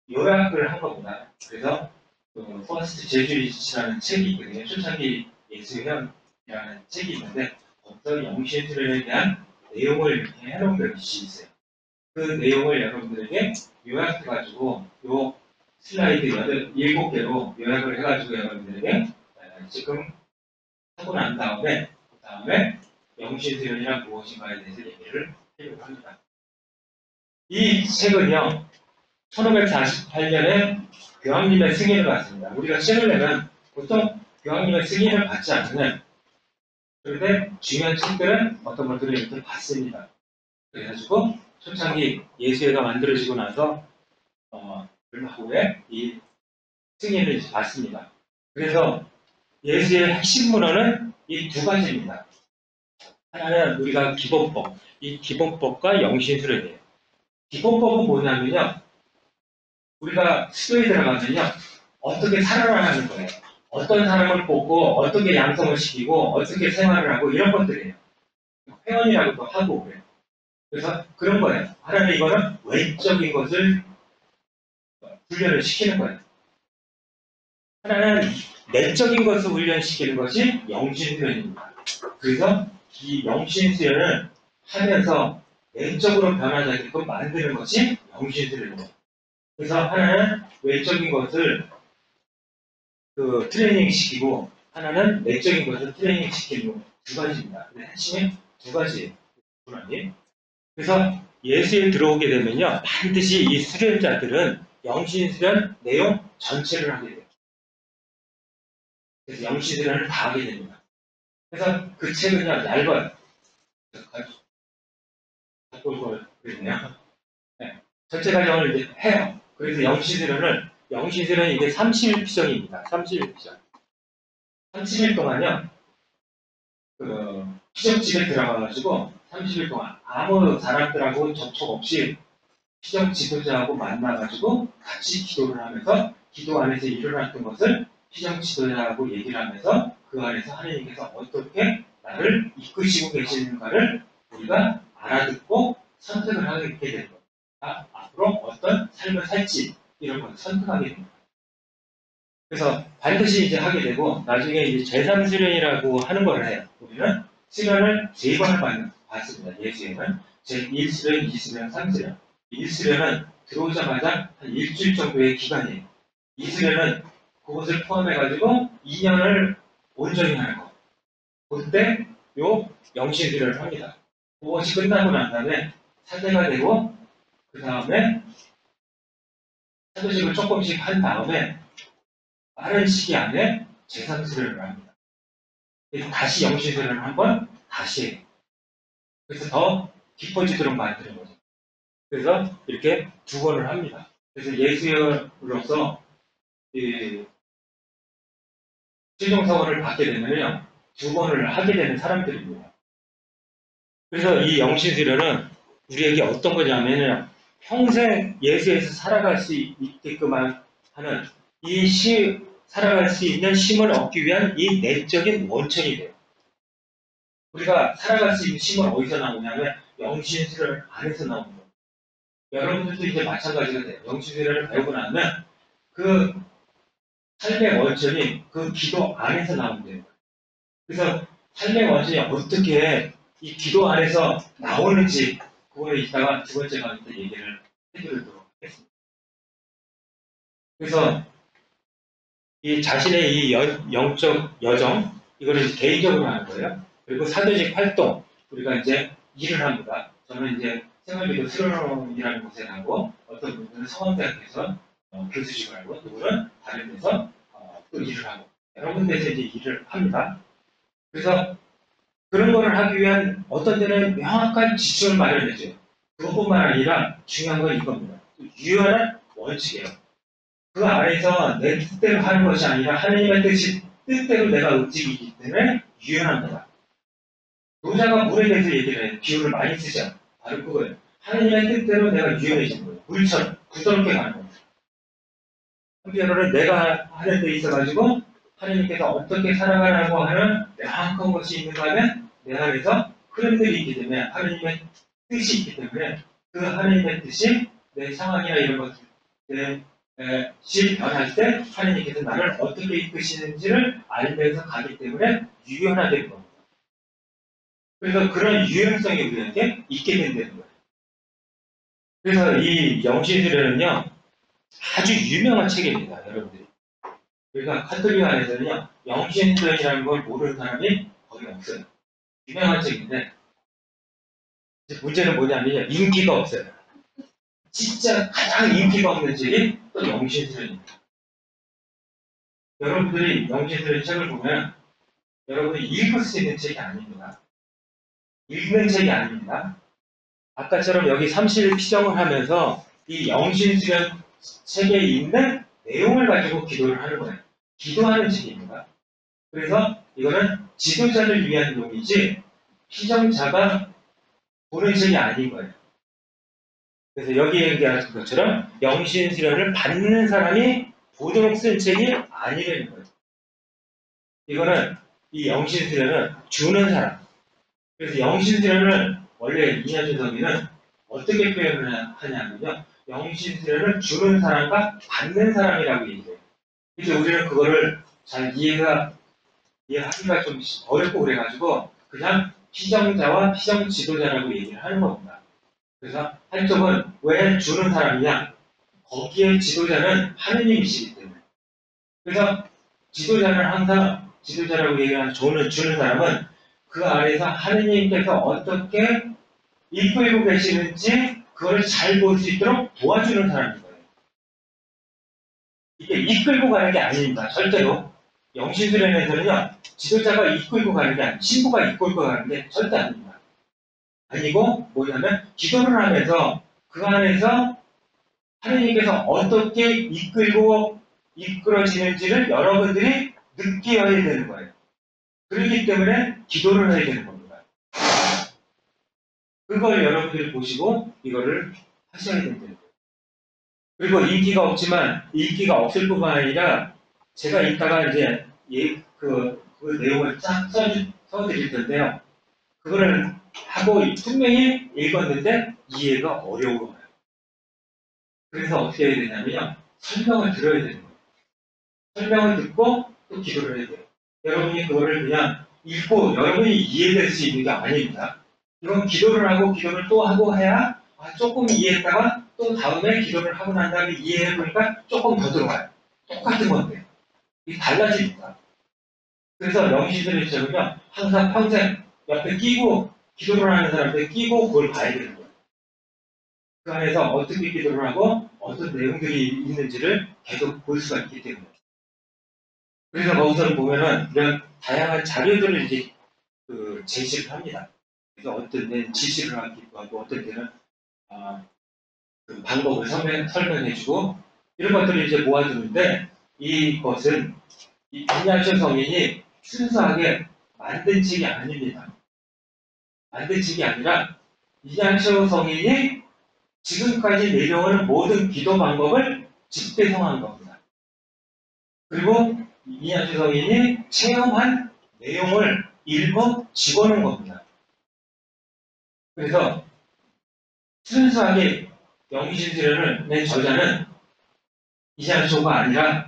요약을 한 겁니다. 그래서 퍼스트 제주리치라는 책이 있거든요. 초창기 예수회원이라는 책이 있는데 거기서 영신술에 대한 내용을 이렇게 해놓은 것이 있어요. 그 내용을 여러분들에게 요약해가지고 요 슬라이드 7개로 요약을 해가지고 여러분들에게 지금 하고 난 다음에 그 다음에 영신수련이란 무엇인가에 대해서 얘기를 하려고 합니다. 이 책은요 1548년에 교황님의 승인을 받습니다. 우리가 책을 내면 보통 교황님의 승인을 받지 않으면 그런데 중요한 책들은 어떤 것들을 이렇게 받습니다. 그래가지고 초창기 예수회가 만들어지고 나서 얼마 후에 이 승인을 받습니다. 그래서 예수의 핵심 문헌은 이 두 가지입니다. 하나는 우리가 기본법, 이 기본법과 영신수련이에요. 기본법은 뭐냐면요, 우리가 수도에 들어가면요, 어떻게 살아나가는 거예요. 어떤 사람을 뽑고, 어떻게 양성을 시키고, 어떻게 생활을 하고, 이런 것들이에요. 회원이라고도 하고 그래요. 그래서 그런 거예요. 하나는 이거는 외적인 것을 훈련을 시키는 거예요. 하나는 내적인 것을 훈련시키는 것이 영신수련입니다. 그래서 이 영신수련을 하면서 내적으로 변화되게끔 만드는 것이 영신수련입니다. 그래서 하나는 외적인 것을 트레이닝 시키고 하나는 내적인 것을 트레이닝 시키는 두 가지입니다. 근데 핵심이 두 가지예요. 그래서 예수에 들어오게 되면요, 반드시 이 수련자들은 영신수련 내용 전체를 하게 돼요. 그래서 영신수련을 다 하게 됩니다. 그래서 그 책은요, 얇아요. 갖고 올 걸 그랬네요. 네. 전체 과정을 이제 해요. 그래서 영신수련은 이게 30일 피정입니다. 30일 피정. 30일 동안요, 피정집에 들어가가지고 30일 동안 아무 사람들하고 접촉 없이 피정 지도자하고 만나가지고 같이 기도를 하면서 기도 안에서 일어났던 것을 피정 지도자하고 얘기를 하면서 그 안에서 하나님께서 어떻게 나를 이끄시고 계시는가를 우리가 알아듣고 선택을 하게 되는 겁니다. 앞으로 어떤 삶을 살지 이런 걸 선택하게 됩니다. 그래서 반드시 이제 하게 되고 나중에 이제 제3수련이라고 하는 걸 해요. 우리는 수련을 3번을 받습니다. 예수에는 제1수련, 2수련, 3수련. 1수련은 들어오자마자 한 일주일 정도의 기간이에요. 2수련은 그것을 포함해가지고 2년을 온전히 하는 거. 그때 요 영신수련을 합니다. 그것이 끝나고 난 다음에 사제가 되고 그 다음에 사도직을 조금씩 한 다음에 빠른 시기 안에 제3수련을 합니다. 그래서 다시 영신수련을 한번 다시 해요. 그래서 더 깊어지도록 만드는 거죠. 그래서 이렇게 2번을 합니다. 그래서 예수로서 최종서원을 받게 되면요 2번을 하게 되는 사람들입니다. 그래서 이 영신수련은 우리에게 어떤 거냐면요 평생 예수에서 살아갈 수 있게끔 하는 살아갈 수 있는 힘을 얻기 위한 이 내적인 원천이 돼요. 우리가 살아갈 수 있는 힘은 어디서 나오냐면 영신수련 안에서 나오는 거예요. 여러분들도 이제 마찬가지가 돼요. 영신수련을 배우고 나면 그 삶의 원천이 그 기도 안에서 나온대요. 그래서 삶의 원천이 어떻게 이 기도 안에서 나오는지 그거를 이따가 2번째 강의 때 얘기를 해드리도록 하겠습니다. 그래서 이 자신의 이 영적 여정 이거를 개인적으로 하는 거예요. 그리고 사도직 활동 우리가 이제 일을 합니다. 저는 이제 생활비도 수련원이라는 곳에 가고 어떤 분들은 성원대학에서 교수직을 하고 누구는 다른 데서 또 일을 하고 여러 군데서 이제 일을 합니다. 그래서 그런 거를 하기 위한 어떤 때는 명확한 지침을 마련해줘요. 그것뿐만 아니라 중요한 건 이겁니다. 유연한 원칙이에요. 그 안에서 내 뜻대로 하는 것이 아니라 하나님의 뜻대로 내가 움직이기 때문에 유연한 거다. 노자가 물에 대해서 얘기를 해요. 비유를 많이 쓰죠. 바로 그거예요. 하나님의 뜻대로 내가 유연해진 거예요. 물처럼 부드럽게 가는 거예요. 한편으로는 내가 하는 데 있어가지고 하나님께서 어떻게 살아가라고 하는 명확한 것이 있는가 하면 내 안에서 흐름들이 있기 때문에 하나님의 뜻이 있기 때문에 그 하나님의 뜻이 내 상황이나 이런 것들, 내 시 변할 때 하느님께서 나를 어떻게 이끄시는지를 알면서 가기 때문에 유연하게 겁니다. 그래서 그런 유연성이 우리한테 있게 된다는 거예요. 그래서 이 영신주례는요 아주 유명한 책입니다, 여러분들이. 그러니까 카톨릭 안에서는요 영신주례라는 걸 모르는 사람이 거의 없어요. 유명한 책인데 이제 문제는 뭐냐면 인기가 없어요. 진짜 가장 인기가 없는 책이 또 영신주례입니다. 여러분들이 영신주례 책을 보면 여러분이 읽을 수 있는 책이 아닙니다. 읽는 책이 아닙니다. 아까처럼 여기 30일 피정을 하면서 이 영신수련 책에 있는 내용을 가지고 기도를 하는 거예요. 기도하는 책입니다. 그래서 이거는 지도자를 위한 용이지 피정자가 보는 책이 아닌 거예요. 그래서 여기에 얘기하는 것처럼 영신수련을 받는 사람이 보도록 쓴 책이 아니라는 거예요. 이거는 이 영신수련은 주는 사람. 그래서 영신수련을 원래 이냐주 성인은 어떻게 표현을 하냐면요. 영신수련을 주는 사람과 받는 사람이라고 얘기해요. 그래서 우리는 그거를 잘 이해하기가 좀 어렵고 그래가지고 그냥 피정자와 피정 지도자라고 얘기를 하는 겁니다. 그래서 한쪽은 왜 주는 사람이냐? 거기에 지도자는 하느님이시기 때문에. 그래서 지도자는 항상 지도자라고 얘기하는 주는 사람은 그 안에서 하느님께서 어떻게 이끌고 계시는지 그걸 잘 볼 수 있도록 도와주는 사람인 거예요. 이게 이끌고 가는 게 아닙니다. 절대로. 영신수련에서는요, 지도자가 이끌고 가는 게 아니고 신부가 이끌고 가는 게 절대 아닙니다. 아니고 뭐냐면 기도를 하면서 그 안에서 하느님께서 어떻게 이끌어지는지를 여러분들이 느껴야 되는 거예요. 그렇기 때문에 기도를 해야 되는 겁니다. 그걸 여러분들이 보시고 이거를 하셔야 된다는 거예요. 그리고 인기가 없지만 인기가 없을 뿐만 아니라 제가 이따가 이제 그 내용을 쫙 써드릴 텐데요. 그거를 하고 분명히 읽었는데 이해가 어려운 거예요. 그래서 어떻게 해야 되냐면요. 설명을 들어야 되는 거예요. 설명을 듣고 또 기도를 해야 돼요. 여러분이 그거를 그냥 읽고 여러분이 이해될 수 있는 게 아닙니다. 이건 기도를 하고 기도를 또 하고 해야 조금 이해했다가 또 다음에 기도를 하고 난 다음에 이해해보니까 조금 더 들어가요. 똑같은 건데. 이게 달라집니다. 그래서 영신들처럼요 항상 평생 옆에 끼고 기도를 하는 사람들 끼고 그걸 봐야 되는 거예요. 그 안에서 어떻게 기도를 하고 어떤 내용들이 있는지를 계속 볼 수가 있기 때문에. 그래서 거기서 보면은 이런 다양한 자료들을 이제 제시를 합니다. 그래서 어떤 데는 지시를 하기도 하고 어떤 데는 그 방법을 설명해주고 이런 것들을 이제 모아두는데 이것은 이 이냐주 성인이 순수하게 만든 책이 아닙니다. 만든 책이 아니라 이냐주 성인이 지금까지 내려오는 모든 기도 방법을 집대성한 겁니다. 그리고 이냐주 성인이 체험한 내용을 일부 집어넣은 겁니다. 그래서 순수하게 영신수련의 저자는 이냐주가 아니라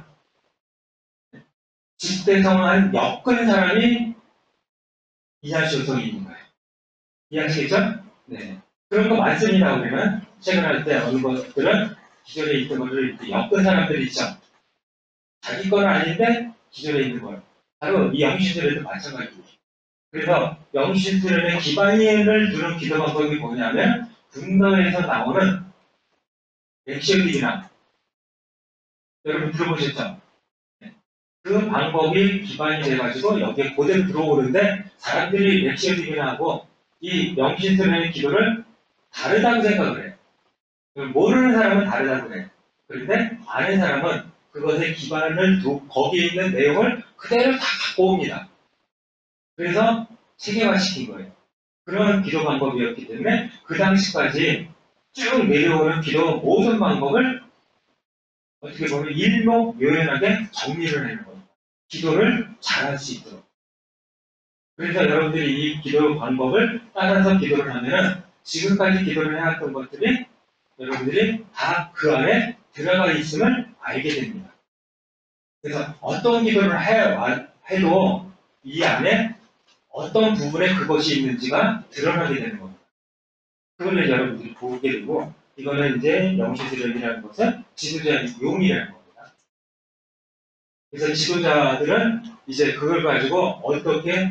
집대성한 엮은 사람이 이냐주 성인인 거예요. 이해하시겠죠? 네. 그런 거 많습니다. 우리는 책을 할 때 어느 것들은 기존에 있던 것을 이렇게 엮은 사람들이 있죠. 자기 건 아닌데 기존에 있는 걸. 바로 이 영신수련도 마찬가지예요. 그래서 영신수련의 기반을 두는 기도 방법이 뭐냐면 분노에서 나오는 렉시오딜이나 여러분 들어보셨죠? 네. 그 방법이 기반이 돼가지고 여기에 그대로 들어오는데 사람들이 렉시오딜이나 하고 이 영신수련의 기도를 다르다고 생각을 해요. 모르는 사람은 다르다고 해요. 그런데 아는 사람은 그것의 기반을 두고 거기에 있는 내용을 그대로 다 갖고 옵니다. 그래서 체계화시킨 거예요. 그런 기도 방법이었기 때문에 그 당시까지 쭉 내려오는 기도 모든 방법을 어떻게 보면 일목요연하게 정리를 해는 거예요. 기도를 잘할 수 있도록. 그래서 여러분들이 이 기도 방법을 따라서 기도를 하면은 지금까지 기도를 해왔던 것들이 여러분들이 다 그 안에 들어가 있음을 알게 됩니다. 그래서 어떤 기도를 해도 이 안에 어떤 부분에 그것이 있는지가 드러나게 되는 겁니다. 그걸 여러분들이 보게 되고, 이거는 이제 영시드림이라는 것은 지도자의 용이라는 겁니다. 그래서 지도자들은 이제 그걸 가지고 어떻게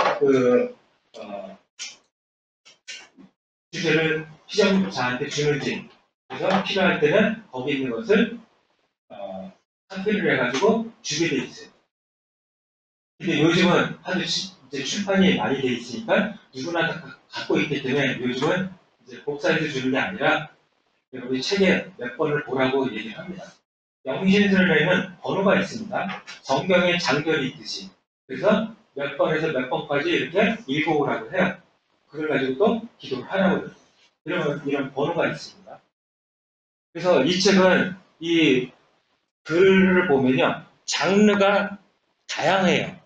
주제를 시장자한테 주는지, 그래서 필요할 때는 거기 있는 것을 상표를 해가지고 주게 돼 있어요. 근데 요즘은 하도 이제 출판이 많이 돼 있으니까 누구나 다 갖고 있기 때문에 요즘은 이제 복사해서 주는 게 아니라 여러분이 책에 몇 번을 보라고 얘기를 합니다. 영신설에는 번호가 있습니다. 성경에 장절이 있듯이. 그래서 몇 번에서 몇 번까지 이렇게 읽어오라고 해요. 그걸 가지고 또 기도를 하라고 해요. 이런 번호가 있습니다. 그래서 이 책은 이 글을 보면요. 장르가 다양해요.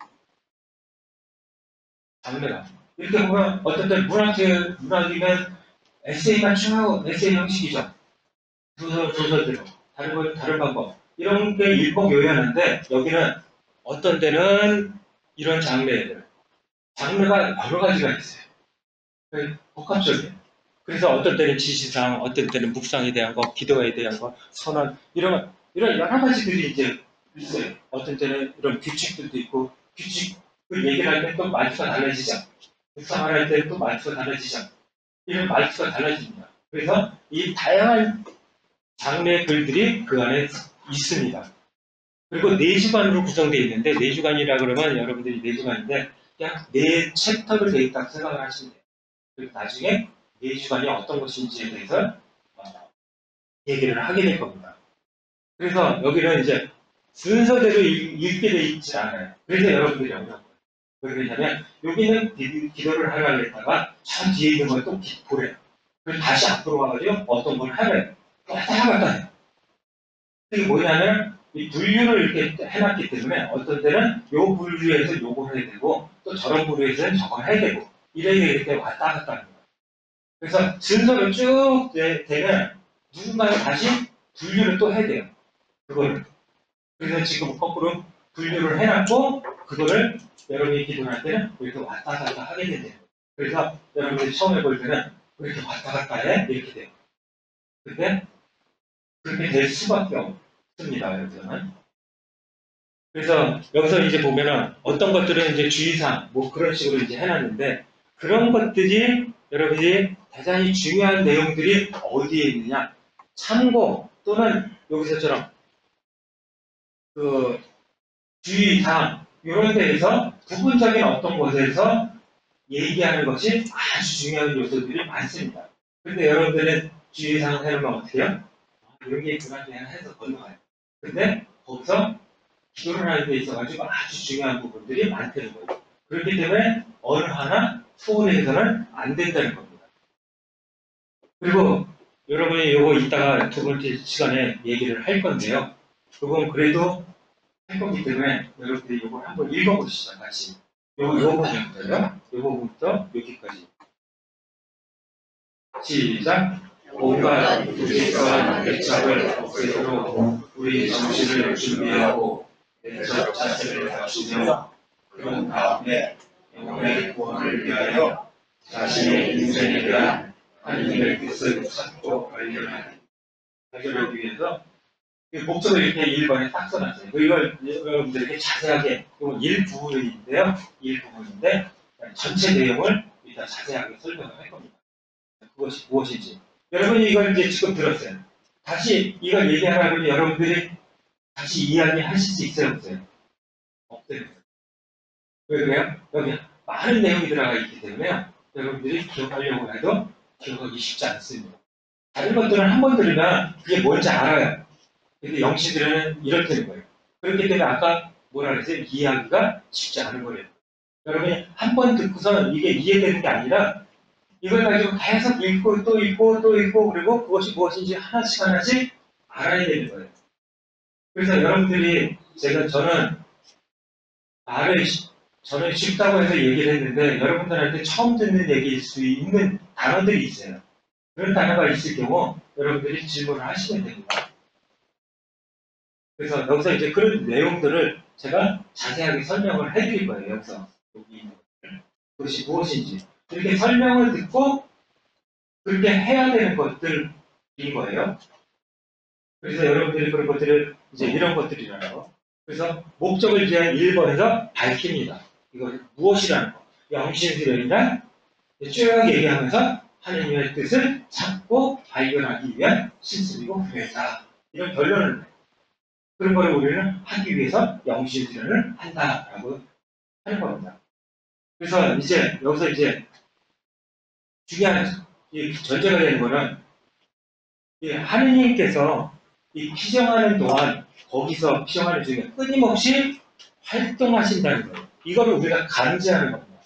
장르가. 이렇게 보면 어떤 때 문학이면 에세이만 쭉 에세이 형식이죠. 소설대로. 다른 방법. 이런 게 일목요연한데 여기는 어떤 때는 이런 장르들. 장르가 여러 가지가 있어요. 복합적이에요. 그래서 어떤 때는 지시상, 어떤 때는 묵상에 대한 거, 기도에 대한 거, 선언, 이런 여러 가지들이 이제 있어요. 어떤 때는 이런 규칙들도 있고, 규칙을 얘기를 할 때 또 말투가 달라지죠. 묵상을 할 때 또 말투가 달라지죠. 이런 말투가 달라집니다. 그래서 이 다양한 장르의 글들이 그 안에 있습니다. 그리고 4주간으로 구성되어 있는데, 4주간이라 그러면 여러분들이 4주간인데, 그냥 4챕터로 되어 있다고 생각을 하시면 돼요. 그리고 나중에 4주간이 어떤 것인지에 대해서 얘기를 하게 될 겁니다. 그래서 여기는 이제 순서대로 읽게 돼 있지 않아요. 그래서 여러분들이 어려운 거예요. 왜 그러냐면 여기는 기도를 하려고 했다가 저 뒤에 있는 걸 또 보래요. 그래서 다시 앞으로 가가지고 어떤 걸 하래요. 왔다 갔다 해요. 이게 뭐냐면 이 분류를 이렇게 해놨기 때문에 어떤 때는 요 분류에서 요걸 해야 되고 또 저런 분류에서는 저걸 해야 되고 이렇게 왔다 갔다 하는 거예요. 그래서 순서를 쭉 되면 누군가가 다시 분류를 또 해야 돼요. 그거를. 그래서 지금 거꾸로 분류를 해놨고 그거를 여러분이 기도할 때는 이렇게 왔다 갔다 하게 된대요. 그래서 여러분들이 처음에 볼 때는 이렇게 왔다 갔다 해 이렇게 돼요. 근데 그렇게 될 수밖에 없습니다, 여러분은. 그래서 여기서 이제 보면은 어떤 것들은 이제 주의사항 뭐 그런 식으로 이제 해놨는데 그런 것들이 여러분이 대단히 중요한 내용들이 어디에 있느냐 참고 또는 여기서처럼 그 주의사항 이런 데에서 부분적인 어떤 것에서 얘기하는 것이 아주 중요한 요소들이 많습니다. 근데 여러분들은 주의사항 해놓으면 어떻게 해요? 이런 게 있구나 그냥 해서 건너가요. 근데 거기서 기도를 하는 데 있어가지고 아주 중요한 부분들이 많다는 거예요. 그렇기 때문에 어느 하나 소홀해서는 안 된다는 겁니다. 그리고 여러분이 이거 이따가 두 번째 시간에 얘기를 할 건데요. 그건 그래도 할 거기 때문에 여러분들이 이걸 한번 읽어보시죠, 같이. 요 부분부터요. 요 부분부터 여기까지. 시작. 온갖 불길과 애착을 없애도록 우리 정신을 준비하고 내적 자세를 갖추며 그런 다음에 영혼의 구원을 위하여 자신의 인생에 대한 하나님의 뜻을 찾고 발견하기 위해서 목적을 이렇게 1번에 딱 써놨어요. 이걸 여러분들에게 자세하게, 이건 일부분인데요. 일부분인데 전체 내용을 일단 자세하게 설명을 할 겁니다. 그것이 무엇인지. 여러분이 이걸 이제 지금 들었어요. 다시 이걸 얘기하라고 여러분들이 다시 이야기하실 수 있어요, 없어요? 없어요. 왜 그래요? 여기 많은 내용이 들어가 있기 때문에 여러분들이 기억하려고 해도 기억하기 쉽지 않습니다. 다른 것들은 한 번 들으면 그게 뭔지 알아요. 근데 영시들은 이렇다는 거예요. 그렇기 때문에 아까 뭐라 그랬어요? 이해하기가 쉽지 않은 거예요. 여러분이 한 번 듣고서는 이게 이해되는 게 아니라 이걸 가지고 계속 읽고 또 읽고 또 읽고 그리고 그것이 무엇인지 하나씩 알아야 되는 거예요. 그래서 여러분들이 저는 쉽다고 해서 얘기를 했는데 여러분들한테 처음 듣는 얘기일 수 있는 단어들이 있어요. 그런 단어가 있을 경우 여러분들이 질문을 하시면 됩니다. 그래서 여기서 이제 그런 내용들을 제가 자세하게 설명을 해드릴 거예요. 여기서 여기 그것이 무엇인지 이렇게 설명을 듣고 그렇게 해야 되는 것들인 거예요. 그래서 여러분들이 그런 것들을 이제 이런 것들이라는 거. 그래서 목적을 이제 1번에서 밝힙니다. 이거 무엇이라는 거. 영신수련이란 쭉 얘기하면서 하느님의 뜻을 찾고 발견하기 위한 실습이고 그랬다. 이런 결론을 내요. 그런 거를 우리는 하기 위해서 영신수련을 한다라고 하는 겁니다. 그래서 이제 여기서 이제 중요한 이 전제가 되는 거는 이 하느님께서 이 피정하는 동안 거기서 피정하는 중에 끊임없이 활동하신다는 거예요. 이거를 우리가 감지하는 겁니다.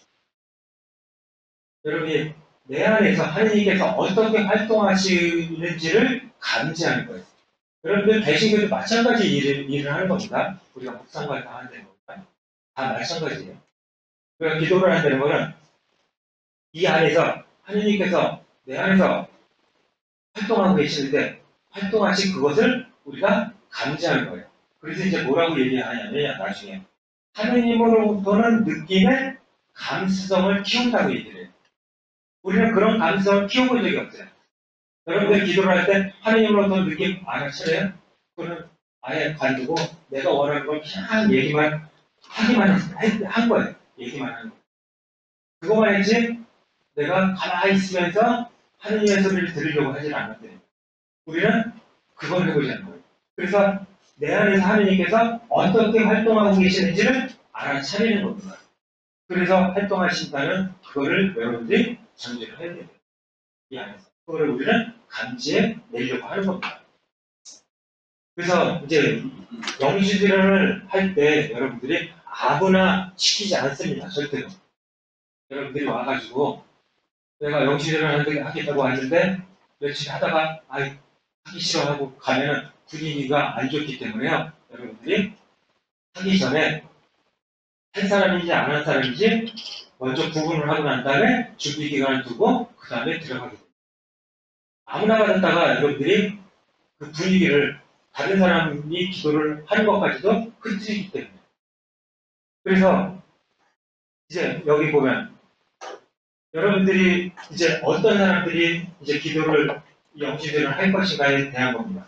여러분이 내 안에서 하느님께서 어떻게 활동하시는지를 감지하는 거예요. 여러분들 배신교도 마찬가지 일을 하는 겁니다. 우리가 묵상과 다 한다는 겁니다. 다 마찬가지예요. 우리가 기도를 한다는 거는 이 안에서 하느님께서 내 안에서 활동하고 계시는데 활동하신 그것을 우리가 감지하는 거예요. 그래서 이제 뭐라고 얘기하냐면 나중에 하느님으로부터는 느끼는 감수성을 키운다고 얘기를 해요. 우리는 그런 감수성을 키워본 적이 없어요. 여러분들 기도를 할 때 하느님으로부터 느낌 알아차려요? 그거는 아예 관두고 내가 원하는 걸 그냥 얘기만 하기만 한 거예요. 얘기만 하는 거예요. 그거만 했지 내가 가만히 있으면서 하느님의 소리를 들으려고 하지는 않았대요. 우리는 그걸 해보지 않는 거예요. 그래서 내 안에서 하느님께서 어떻게 활동하고 계시는지를 알아차리는 겁니다. 그래서 활동하신다는 그거를 여러분들이 정리를 해야 돼요. 이 안에서. 그거를 우리는 감지해 내려고 하는 겁니다. 그래서 이제 영시주련을 할 때 여러분들이 아무나 시키지 않습니다. 절대로. 여러분들이 와가지고 내가 영시주련을 하겠다고 하는데 며칠 하다가 하기 싫어하고 가면은 분위기가 안 좋기 때문에요. 여러분들이 하기 전에 한 사람인지 안 한 사람인지 먼저 구분을 하고 난 다음에 준비 기간을 두고 그 다음에 들어가게 됩니다. 아무나 받았다가 여러분들이 그 분위기를 다른 사람이 기도를 하는 것까지도 흐트리기 때문에. 그래서 이제 여기 보면 여러분들이 이제 어떤 사람들이 이제 기도를 영시대를 할 것인가에 대한 겁니다.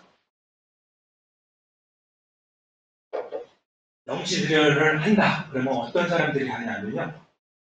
영시수련을 한다. 그러면 어떤 사람들이 하냐면요.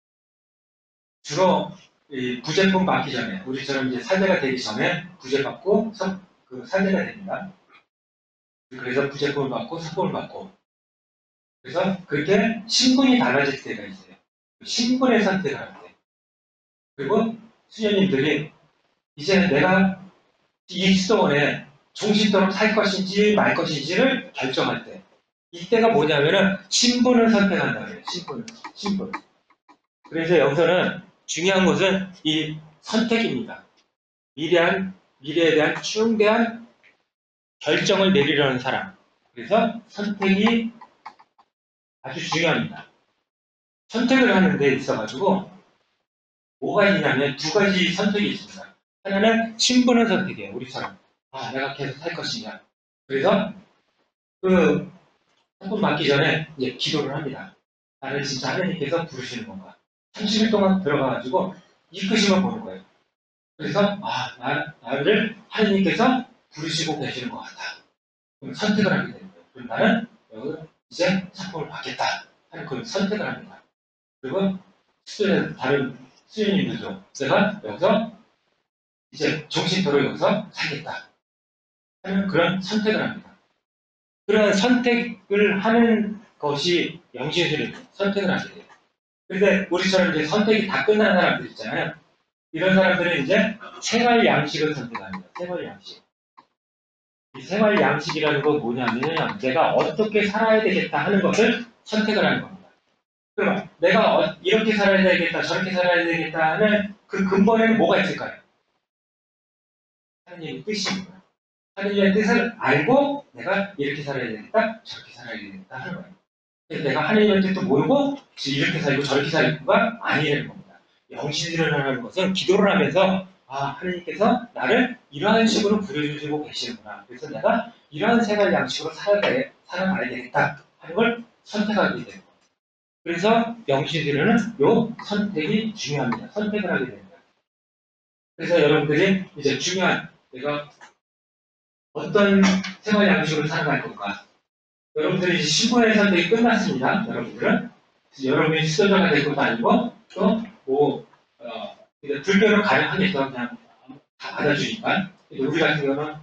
주로 이 부제품 받기 전에, 우리처럼 이제 사제가 되기 전에 부제 받고 그 사제가 됩니다. 그래서 부제품을 받고 선품을 받고. 그래서 그렇게 신분이 달라질 때가 있어요. 신분의 선택을 할 때. 그리고 수녀님들이 이제 내가 이 수도원에 종신도록 살 것인지 말 것인지를 결정할 때. 이때가 뭐냐면은 신분을 선택한다 그래요. 신분. 그래서 여기서는 중요한 것은 이 선택입니다. 미래에 대한 중대한 결정을 내리려는 사람. 그래서 선택이 아주 중요합니다. 선택을 하는 데 있어가지고 뭐가 있냐면 두 가지 선택이 있습니다. 하나는 신분의 선택이에요. 우리처럼. 내가 계속 살 것이냐. 그래서 그 선분 받기 전에 이제 기도를 합니다. 나를 진짜 하나님께서 부르시는 건가. 30일 동안 들어가가지고 이끄심을 보는 거예요. 그래서 나를 하나님께서 부르시고 계시는 것 같다. 그럼 선택을 하게 되는 거예요. 그럼 나는 여기 이제 상품을 받겠다 하는 그런 선택을 합니다. 그리고 다른 수련님들도 내가 여기서 이제 정신토로 여기서 살겠다 하는 그런 선택을 합니다. 그런 선택을 하는 것이 영신술이 선택을 하게 돼요. 그런데 우리처럼 이제 선택이 다 끝난 사람들 있잖아요. 이런 사람들은 이제 생활 양식을 선택합니다. 생활 양식. 이 생활 양식이라는 건 뭐냐면 내가 어떻게 살아야 되겠다 하는 것을 선택을 하는 겁니다. 그럼 내가 이렇게 살아야 되겠다, 저렇게 살아야 되겠다 하는 그 근본에는 뭐가 있을까요? 하느님의 뜻입니다. 하느님의 뜻을 알고 내가 이렇게 살아야 되겠다, 저렇게 살아야 되겠다 하는 거예요. 내가 하느님의 뜻도 모르고 이렇게 살고 저렇게 살고가 아니라는 겁니다. 영신이라는 것은 기도를 하면서 하느님께서 나를 이러한 식으로 부려주시고 계시는구나. 그래서 내가 이러한 생활 양식으로 살아야 살아가야 되겠다 하는 걸 선택하게 되는 거예요. 그래서 영신들은 요 선택이 중요합니다. 선택을 하게 됩니다. 그래서 여러분들이 이제 중요한 내가 어떤 생활 양식으로 살아갈 건가. 여러분들이 이제 신분의 선택이 끝났습니다. 여러분들은 여러분이 수도자가 될 것도 아니고 또뭐 불교로 가능하겠죠. 그냥 다 받아주니까. 우리 같은 경우는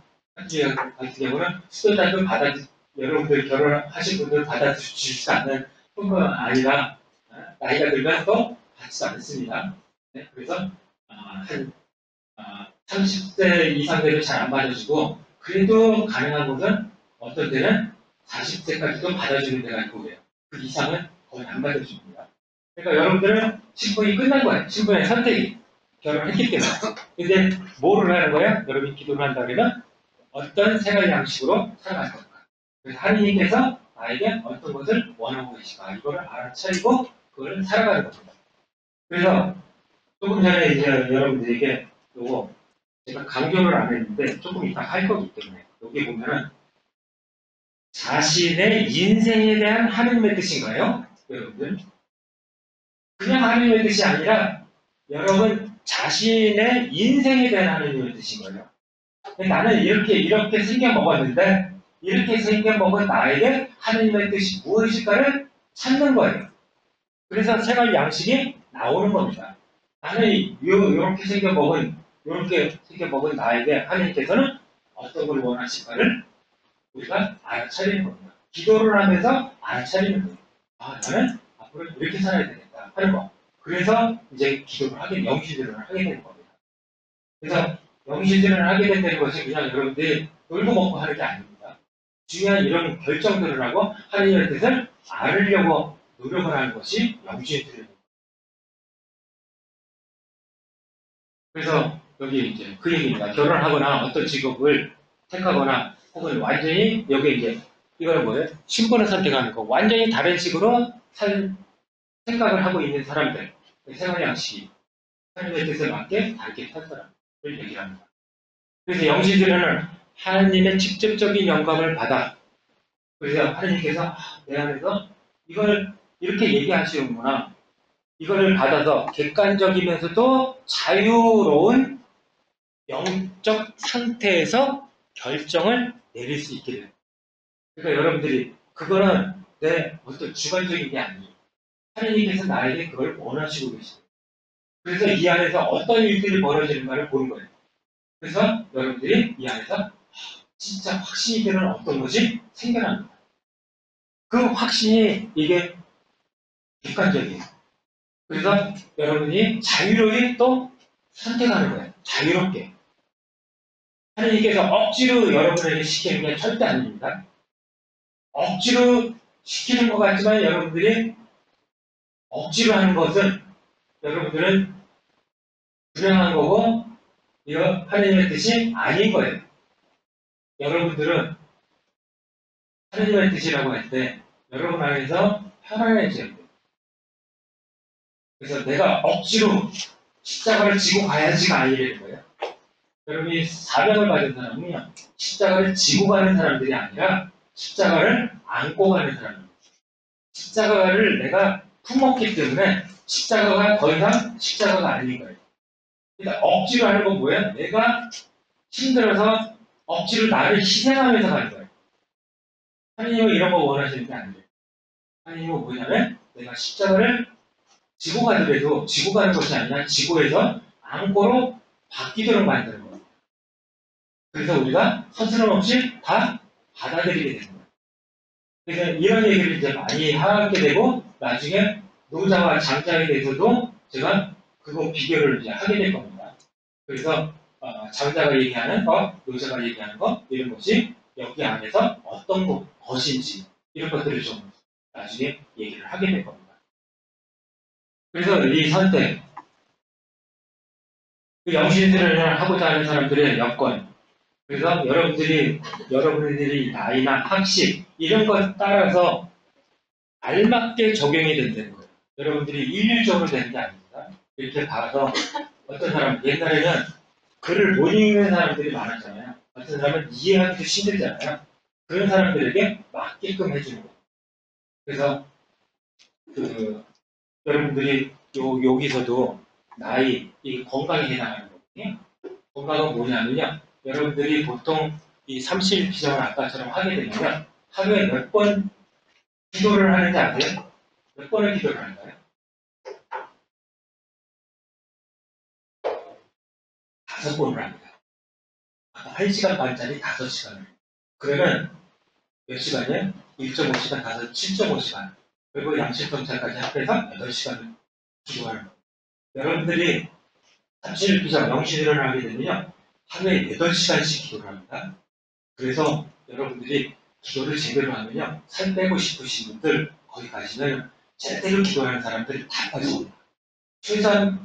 수도자도 여러분들 결혼하신 분들 받아주지 않는 뿐만 아니라 나이가 들면 또 받지도 않습니다. 네, 그래서 한 30대 이상 되면 잘 안 받아주고 그래도 가능한 곳은 어떤 때는 40대까지도 받아주는 데가 있고 그래요. 그 이상은 거의 안 받아줍니다. 그러니까 여러분들은 신분이 끝난 거예요. 신분의 선택이 결혼했기 때문에. 근데 뭐를 하는 거예요? 여러분이 기도를 한다 그러면 어떤 생활 양식으로 살아갈 건가. 그래서 하느님께서 나에게 어떤 것을 원하고 계실까. 이거를 알아차리고 그걸 살아가는 겁니다. 그래서 조금 전에 이제 여러분들에게 요거 제가 강조를 안 했는데 조금 이따 할 거기 때문에 여기 보면은 자신의 인생에 대한 하느님의 뜻인가요? 여러분들? 그냥 하느님의 뜻이 아니라 여러분 자신의 인생에 대한 하느님의 뜻인 거예요. 나는 이렇게 생겨먹었는데 이렇게 생겨먹은 나에게 하느님의 뜻이 무엇일까를 찾는 거예요. 그래서 생활 양식이 나오는 겁니다. 나는 이렇게 생겨먹은 나에게 하느님께서는 어떤 걸 원하실까를 우리가 알아차리는 겁니다. 기도를 하면서 알아차리는 거예요. 나는 앞으로 이렇게 살아야 되겠다 하는 거. 그래서 이제 기도를 영신들을 하게 되는 겁니다. 그래서 영신들을 하게 된다는 것이 그냥 여러분들이 놀고 먹고 하는 게 아닙니다. 중요한 이런 결정들을 하고 하느님의 뜻을 알으려고 노력을 하는 것이 영신들입니다. 그래서 여기 이제 그 얘기입니다. 결혼하거나 어떤 직업을 택하거나 혹은 완전히 여기 이제 이걸 뭐예요? 신분을 선택하는 거. 완전히 다른 식으로 생각을 하고 있는 사람들. 생활 양식이 하나님의 뜻에 맞게 다르게 살 사람을 얘기를 합니다. 그래서 영신들은 하나님의 직접적인 영감을 받아. 그래서 하나님께서 내 안에서 이걸 이렇게 얘기하시는구나. 이거를 받아서 객관적이면서도 자유로운 영적 상태에서 결정을 내릴 수 있게 돼요. 그러니까 여러분들이 그거는 내 어떤 주관적인 게 아니에요. 하나님께서 나에게 그걸 원하시고 계시죠. 그래서 이 안에서 어떤 일들이 벌어지는가를 보는 거예요. 그래서 여러분들이 이 안에서 진짜 확신이 되는 어떤 것이 생겨납니다. 그 확신이 이게 객관적이에요. 그래서 여러분이 자유로이 또 선택하는 거예요. 자유롭게. 하나님께서 억지로 여러분에게 시키는 게 절대 아닙니다. 억지로 시키는 것 같지만 여러분들이 억지로 하는 것은 여러분들은 불행한 거고 이거 하나님의 뜻이 아닌 거예요. 여러분들은 하나님의 뜻이라고 할 때 여러분 안에서 편안해져야 돼요. 그래서 내가 억지로 십자가를 지고 가야지가 아니라는 거예요. 여러분이 사명을 받은 사람은요, 십자가를 지고 가는 사람들이 아니라 십자가를 안고 가는 사람입니다. 십자가를 내가 품었기 때문에 십자가가 더 이상 십자가가 아닌 거예요. 그러니까 억지로 하는 건 뭐예요? 내가 힘들어서 억지로 나를 희생하면서 가는 거예요. 하나님은 이런 거 원하시는 게 아니에요. 하나님은 뭐냐면 내가 십자가를 지고 가더라도 지고 가는 것이 아니라 지고에서 안고로 바뀌도록 만드는 거예요. 그래서 우리가 서스럼 없이 다 받아들이게 되는 거예요. 그래서 이런 얘기를 이제 많이 하게 되고 나중에 노자와 장자에 대해서도 제가 그거 비교를 이제 하게 될 겁니다. 그래서 장자가 얘기하는 것, 노자가 얘기하는 것 이런 것이 여기 안에서 어떤 것인지 이런 것들을 좀 나중에 얘기를 하게 될 겁니다. 그래서 이 선택, 그 영신들을 하고자 하는 사람들의 여건, 그래서 여러분들이 나이나 학식 이런 것 따라서 알맞게 적용이 된다는 거예요. 여러분들이 일률적으로 되는 게 아닙니다. 이렇게 봐서 어떤 사람 옛날에는 글을 못 읽는 사람들이 많았잖아요. 어떤 사람은 이해하기도 힘들잖아요. 그런 사람들에게 맡게끔 해주는 거예요. 그래서 여러분들이 여기서도 나이, 이 건강에 해당하는 거거든요. 건강은 뭐냐면요. 여러분들이 보통 이 30일 기정을 아까처럼 하게 되면 하루에 몇 번 기도를 하는지 아세요? 몇 번을 기도를 하는가요? 5번을 합니다. 1시간 반짜리 5시간을. 그러면 몇 시간이에요? 1.5시간, 7.5시간. 그리고 양심성찰까지 합해서 8시간을 기도하는 거예요. 여러분들이 30일 기정 영신일을 하게 되면요. 하루에 8시간씩 기도를 합니다. 그래서 여러분들이 기도를 제대로 하면요. 살 빼고 싶으신 분들 거기 가시면 제대로 기도하는 사람들이 다 빠집니다. 최소한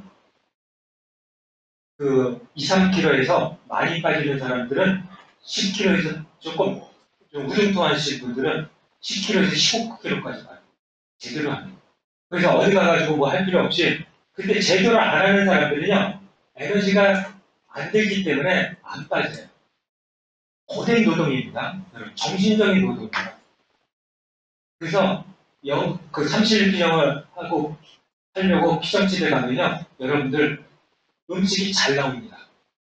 2, 3kg에서 많이 빠지는 사람들은 10kg에서 조금 좀 우중통하신 분들은 10kg에서 15kg까지 가요. 제대로 하면. 그래서 어디 가가지고 뭐 할 필요 없이 근데 제대로 안 하는 사람들은요. 에너지가 안 들기 때문에 안 빠져요. 고된 노동입니다. 정신적인 노동입니다. 그래서 그 30일 기념을 하려고 피정집에 가면요. 여러분들 음식이 잘 나옵니다.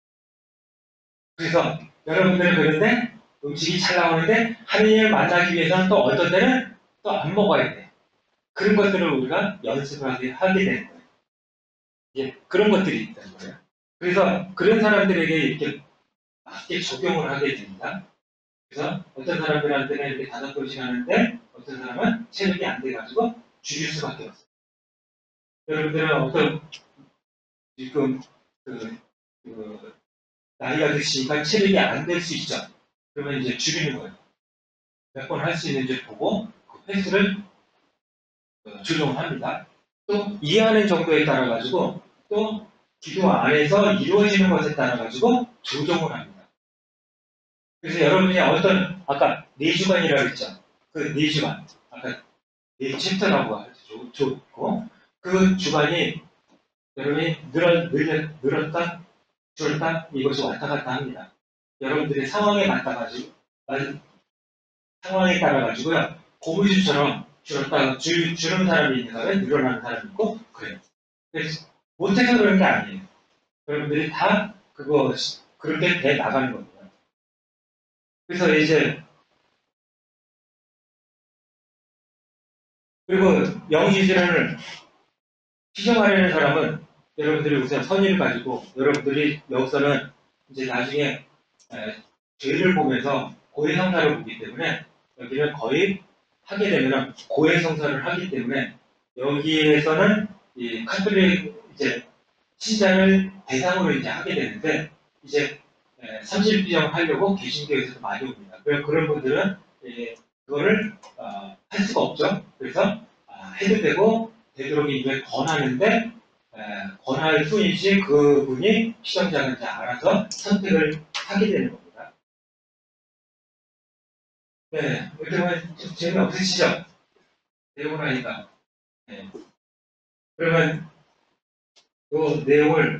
그래서 여러분들은 그런데 음식이 잘 나오는데 하느님을 만나기 위해서는 또 어떤 때는 또 안 먹어야 돼. 그런 것들을 우리가 연습을 하게 되는 거예요. 예, 그런 것들이 있다는 거예요. 그래서 그런 사람들에게 이렇게 맞게 적용을 하게 됩니다. 그래서 어떤 사람들한테는 이렇게 5번씩 하는데 어떤 사람은 체력이 안 돼가지고 줄일 수밖에 없어요. 여러분들은 어떤 지금 나이가 드시니까 체력이 안 될 수 있죠. 그러면 이제 줄이는 거예요. 몇 번 할 수 있는지 보고 그 횟수를 조정을 합니다. 또 이해하는 정도에 따라 가지고 또 기도 안에서 이루어지는 것에 따라 가지고 조정을 합니다. 그래서 여러분이 아까 4주간이라고 했죠. 그 4주간 아까 4챕터라고 좋고 그 주간이 여러분이 늘었다 줄었다 이것이 왔다 갔다 합니다. 여러분들의 상황에 상황에 따라 가지고요. 고무줄처럼 주는 사람이 있는 사람에 늘어나는 사람이 있고 그래요. 그래서 못해서 그런 게 아니에요. 여러분들이 다 그렇게 돼 나가는 겁니다. 그래서 이제 그리고 영지질을 피정하려는 사람은 여러분들이 우선 선의를 가지고 여러분들이 여기서는 이제 나중에 죄를 보면서 고해성사를 보기 때문에 여기는 거의 하게 되면 고해성사를 하기 때문에 여기에서는 이 카톨릭 이제 신자를 대상으로 이제 하게 되는데 이제 30비정 하려고 개신교에서도 많이 옵니다. 그런 분들은 그거를 할 수가 없죠. 그래서 해도 되고 되도록이면 권하는데 권할 뿐이지 그분이 시청자는 이제 알아서 선택을 하게 되는 겁니다. 네, 그러면 좀 재미없으시죠? 내용을 하니까. 네. 그러면 그 내용을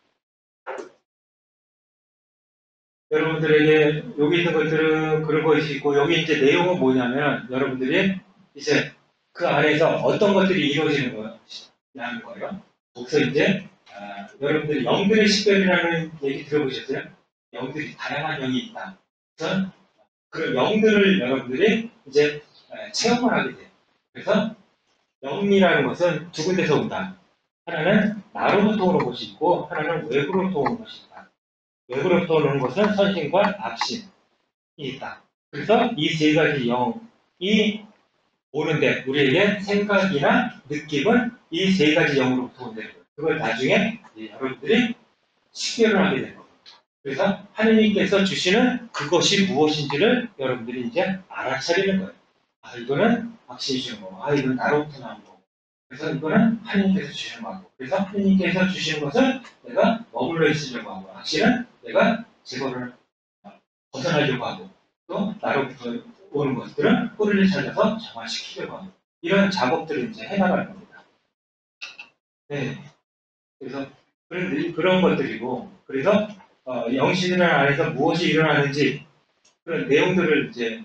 여러분들에게 여기 있는 것들은 그런 것이 있고 여기 이제 내용은 뭐냐면 여러분들이 이제 그 안에서 어떤 것들이 이루어지는 거예요. 거기서 이제 여러분들이 영들의 식별이라는 얘기 들어보셨어요? 영들이 다양한 영이 있다. 그래서 그런 영들을 여러분들이 이제 체험을 하게 돼요. 그래서 영이라는 것은 두 군데서 온다. 하나는 나로부터 오는 것이 있고 하나는 외부로부터 오는 것이 있다. 외부로부터 오는 것은 선심과 악심이 있다. 그래서 이 세 가지 영이 오는데 우리에게 생각이나 느낌은 이 세 가지 영으로부터 온다는 거예요. 그걸 나중에 여러분들이 식별을 하게 되는 겁니다. 그래서 하느님께서 주시는 그것이 무엇인지를 여러분들이 이제 알아차리는 거예요. 이거는 악신이 주는 거고, 이건 나로부터 나온 거고. 그래서 이거는 하느님께서 주시는 거고. 그래서 하느님께서 주시는 것은 내가 머물러 있으려고 하고, 악신은 내가 제거를 벗어나려고 하고, 또 나로부터 오는 것들은 뿌리를 찾아서 정화시키려고 하고, 이런 작업들을 이제 해나가는 겁니다. 네. 그래서 그런 것들이고, 그래서 영신이라는 안에서 무엇이 일어나는지 그런 내용들을 이제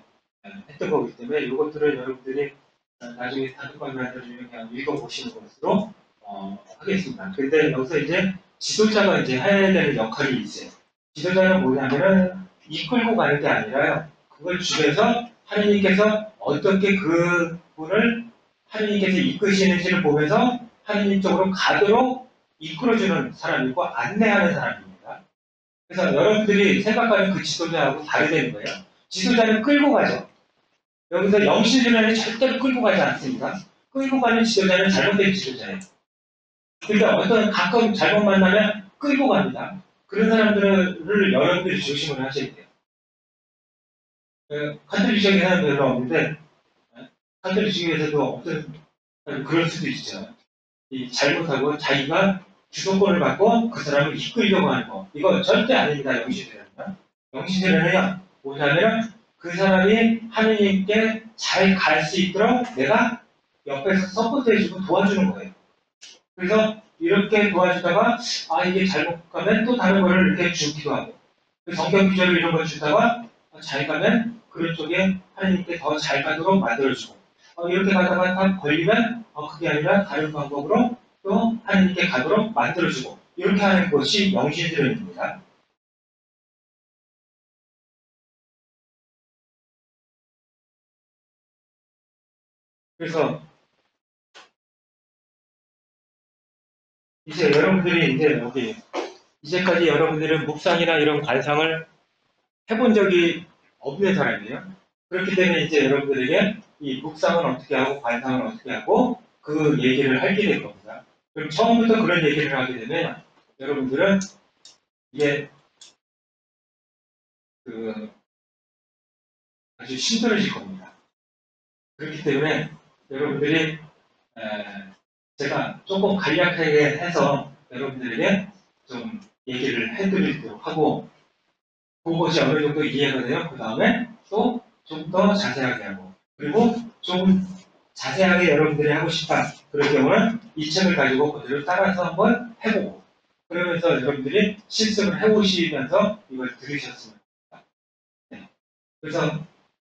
했던 거기 때문에 이것들을 여러분들이 나중에 단톡방에 만들어주면 그냥 읽어보시는 것으로 하겠습니다. 근데 여기서 이제 지도자가 이제 해야 되는 역할이 있어요. 지도자는 뭐냐면은 이끌고 가는 게 아니라요. 그걸 주변에서 하느님께서 어떻게 그분을 하느님께서 이끄시는지를 보면서 하느님 쪽으로 가도록 이끌어주는 사람이고 안내하는 사람입니다. 그래서 여러분들이 생각하는 그 지도자하고 다르다는 거예요. 지도자는 끌고 가죠. 여기서 영신이라는 절대로 끌고 가지 않습니다. 끌고 가는 지도자는 잘못된 지도자예요. 그러니까 어떤 가끔 잘못 만나면 끌고 갑니다. 그런 사람들을 여러분들이 조심을 하셔야 돼요. 카톨릭적인 사람 별로 없는데 카톨릭에서도 어떤 그럴 수도 있죠. 잘못하고 자기가 주도권을 갖고 그 사람을 이끌려고 하는 거. 이거 절대 아닙니다. 영신이라는요. 영신이라는요. 뭐냐면 그 사람이 하느님께 잘 갈 수 있도록 내가 옆에서 서포트해주고 도와주는 거예요. 그래서 이렇게 도와주다가 이게 잘못 가면 또 다른 거를 이렇게 주기도 하고 성경 구절 이런 걸 주다가 잘 가면 그런 쪽에 하느님께 더 잘 가도록 만들어주고 이렇게 가다가 다 걸리면 그게 아니라 다른 방법으로 또 하느님께 가도록 만들어주고 이렇게 하는 것이 영신수련입니다. 그래서 이제 여러분들이 이제 여기 이제까지 여러분들은 묵상이나 이런 관상을 해본 적이 없는 사람이에요. 그렇기 때문에 이제 여러분들에게 이 묵상은 어떻게 하고 관상은 어떻게 하고 그 얘기를 하게 될 겁니다. 그럼 처음부터 그런 얘기를 하게 되면 여러분들은 이게 아주 힘들어질 겁니다. 그렇기 때문에 여러분들이 제가 조금 간략하게 해서 여러분들에게 좀 얘기를 해드리도록 하고 그것이 어느 정도 이해가 돼요. 그 다음에 또 좀 더 자세하게 하고 그리고 좀 자세하게 여러분들이 하고 싶다. 그럴 경우는 이 책을 가지고 그대로 따라서 한번 해보고 그러면서 여러분들이 실습을 해보시면서 이걸 들으셨습니다. 네. 그래서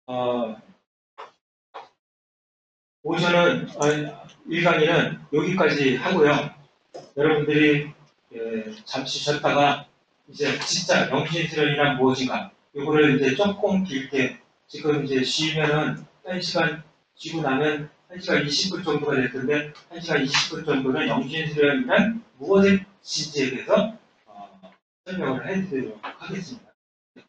오전은 1강의는 여기까지 하고요. 여러분들이 잠시 쉬었다가 이제 진짜 영신수련이란 무엇인가 이거를 이제 조금 길게 지금 이제 쉬면은 1시간 쉬고 나면 1시간 20분 정도가 될 텐데 1시간 20분 정도는 영신수련이란 무엇인지에 대해서 설명을 해드리도록 하겠습니다.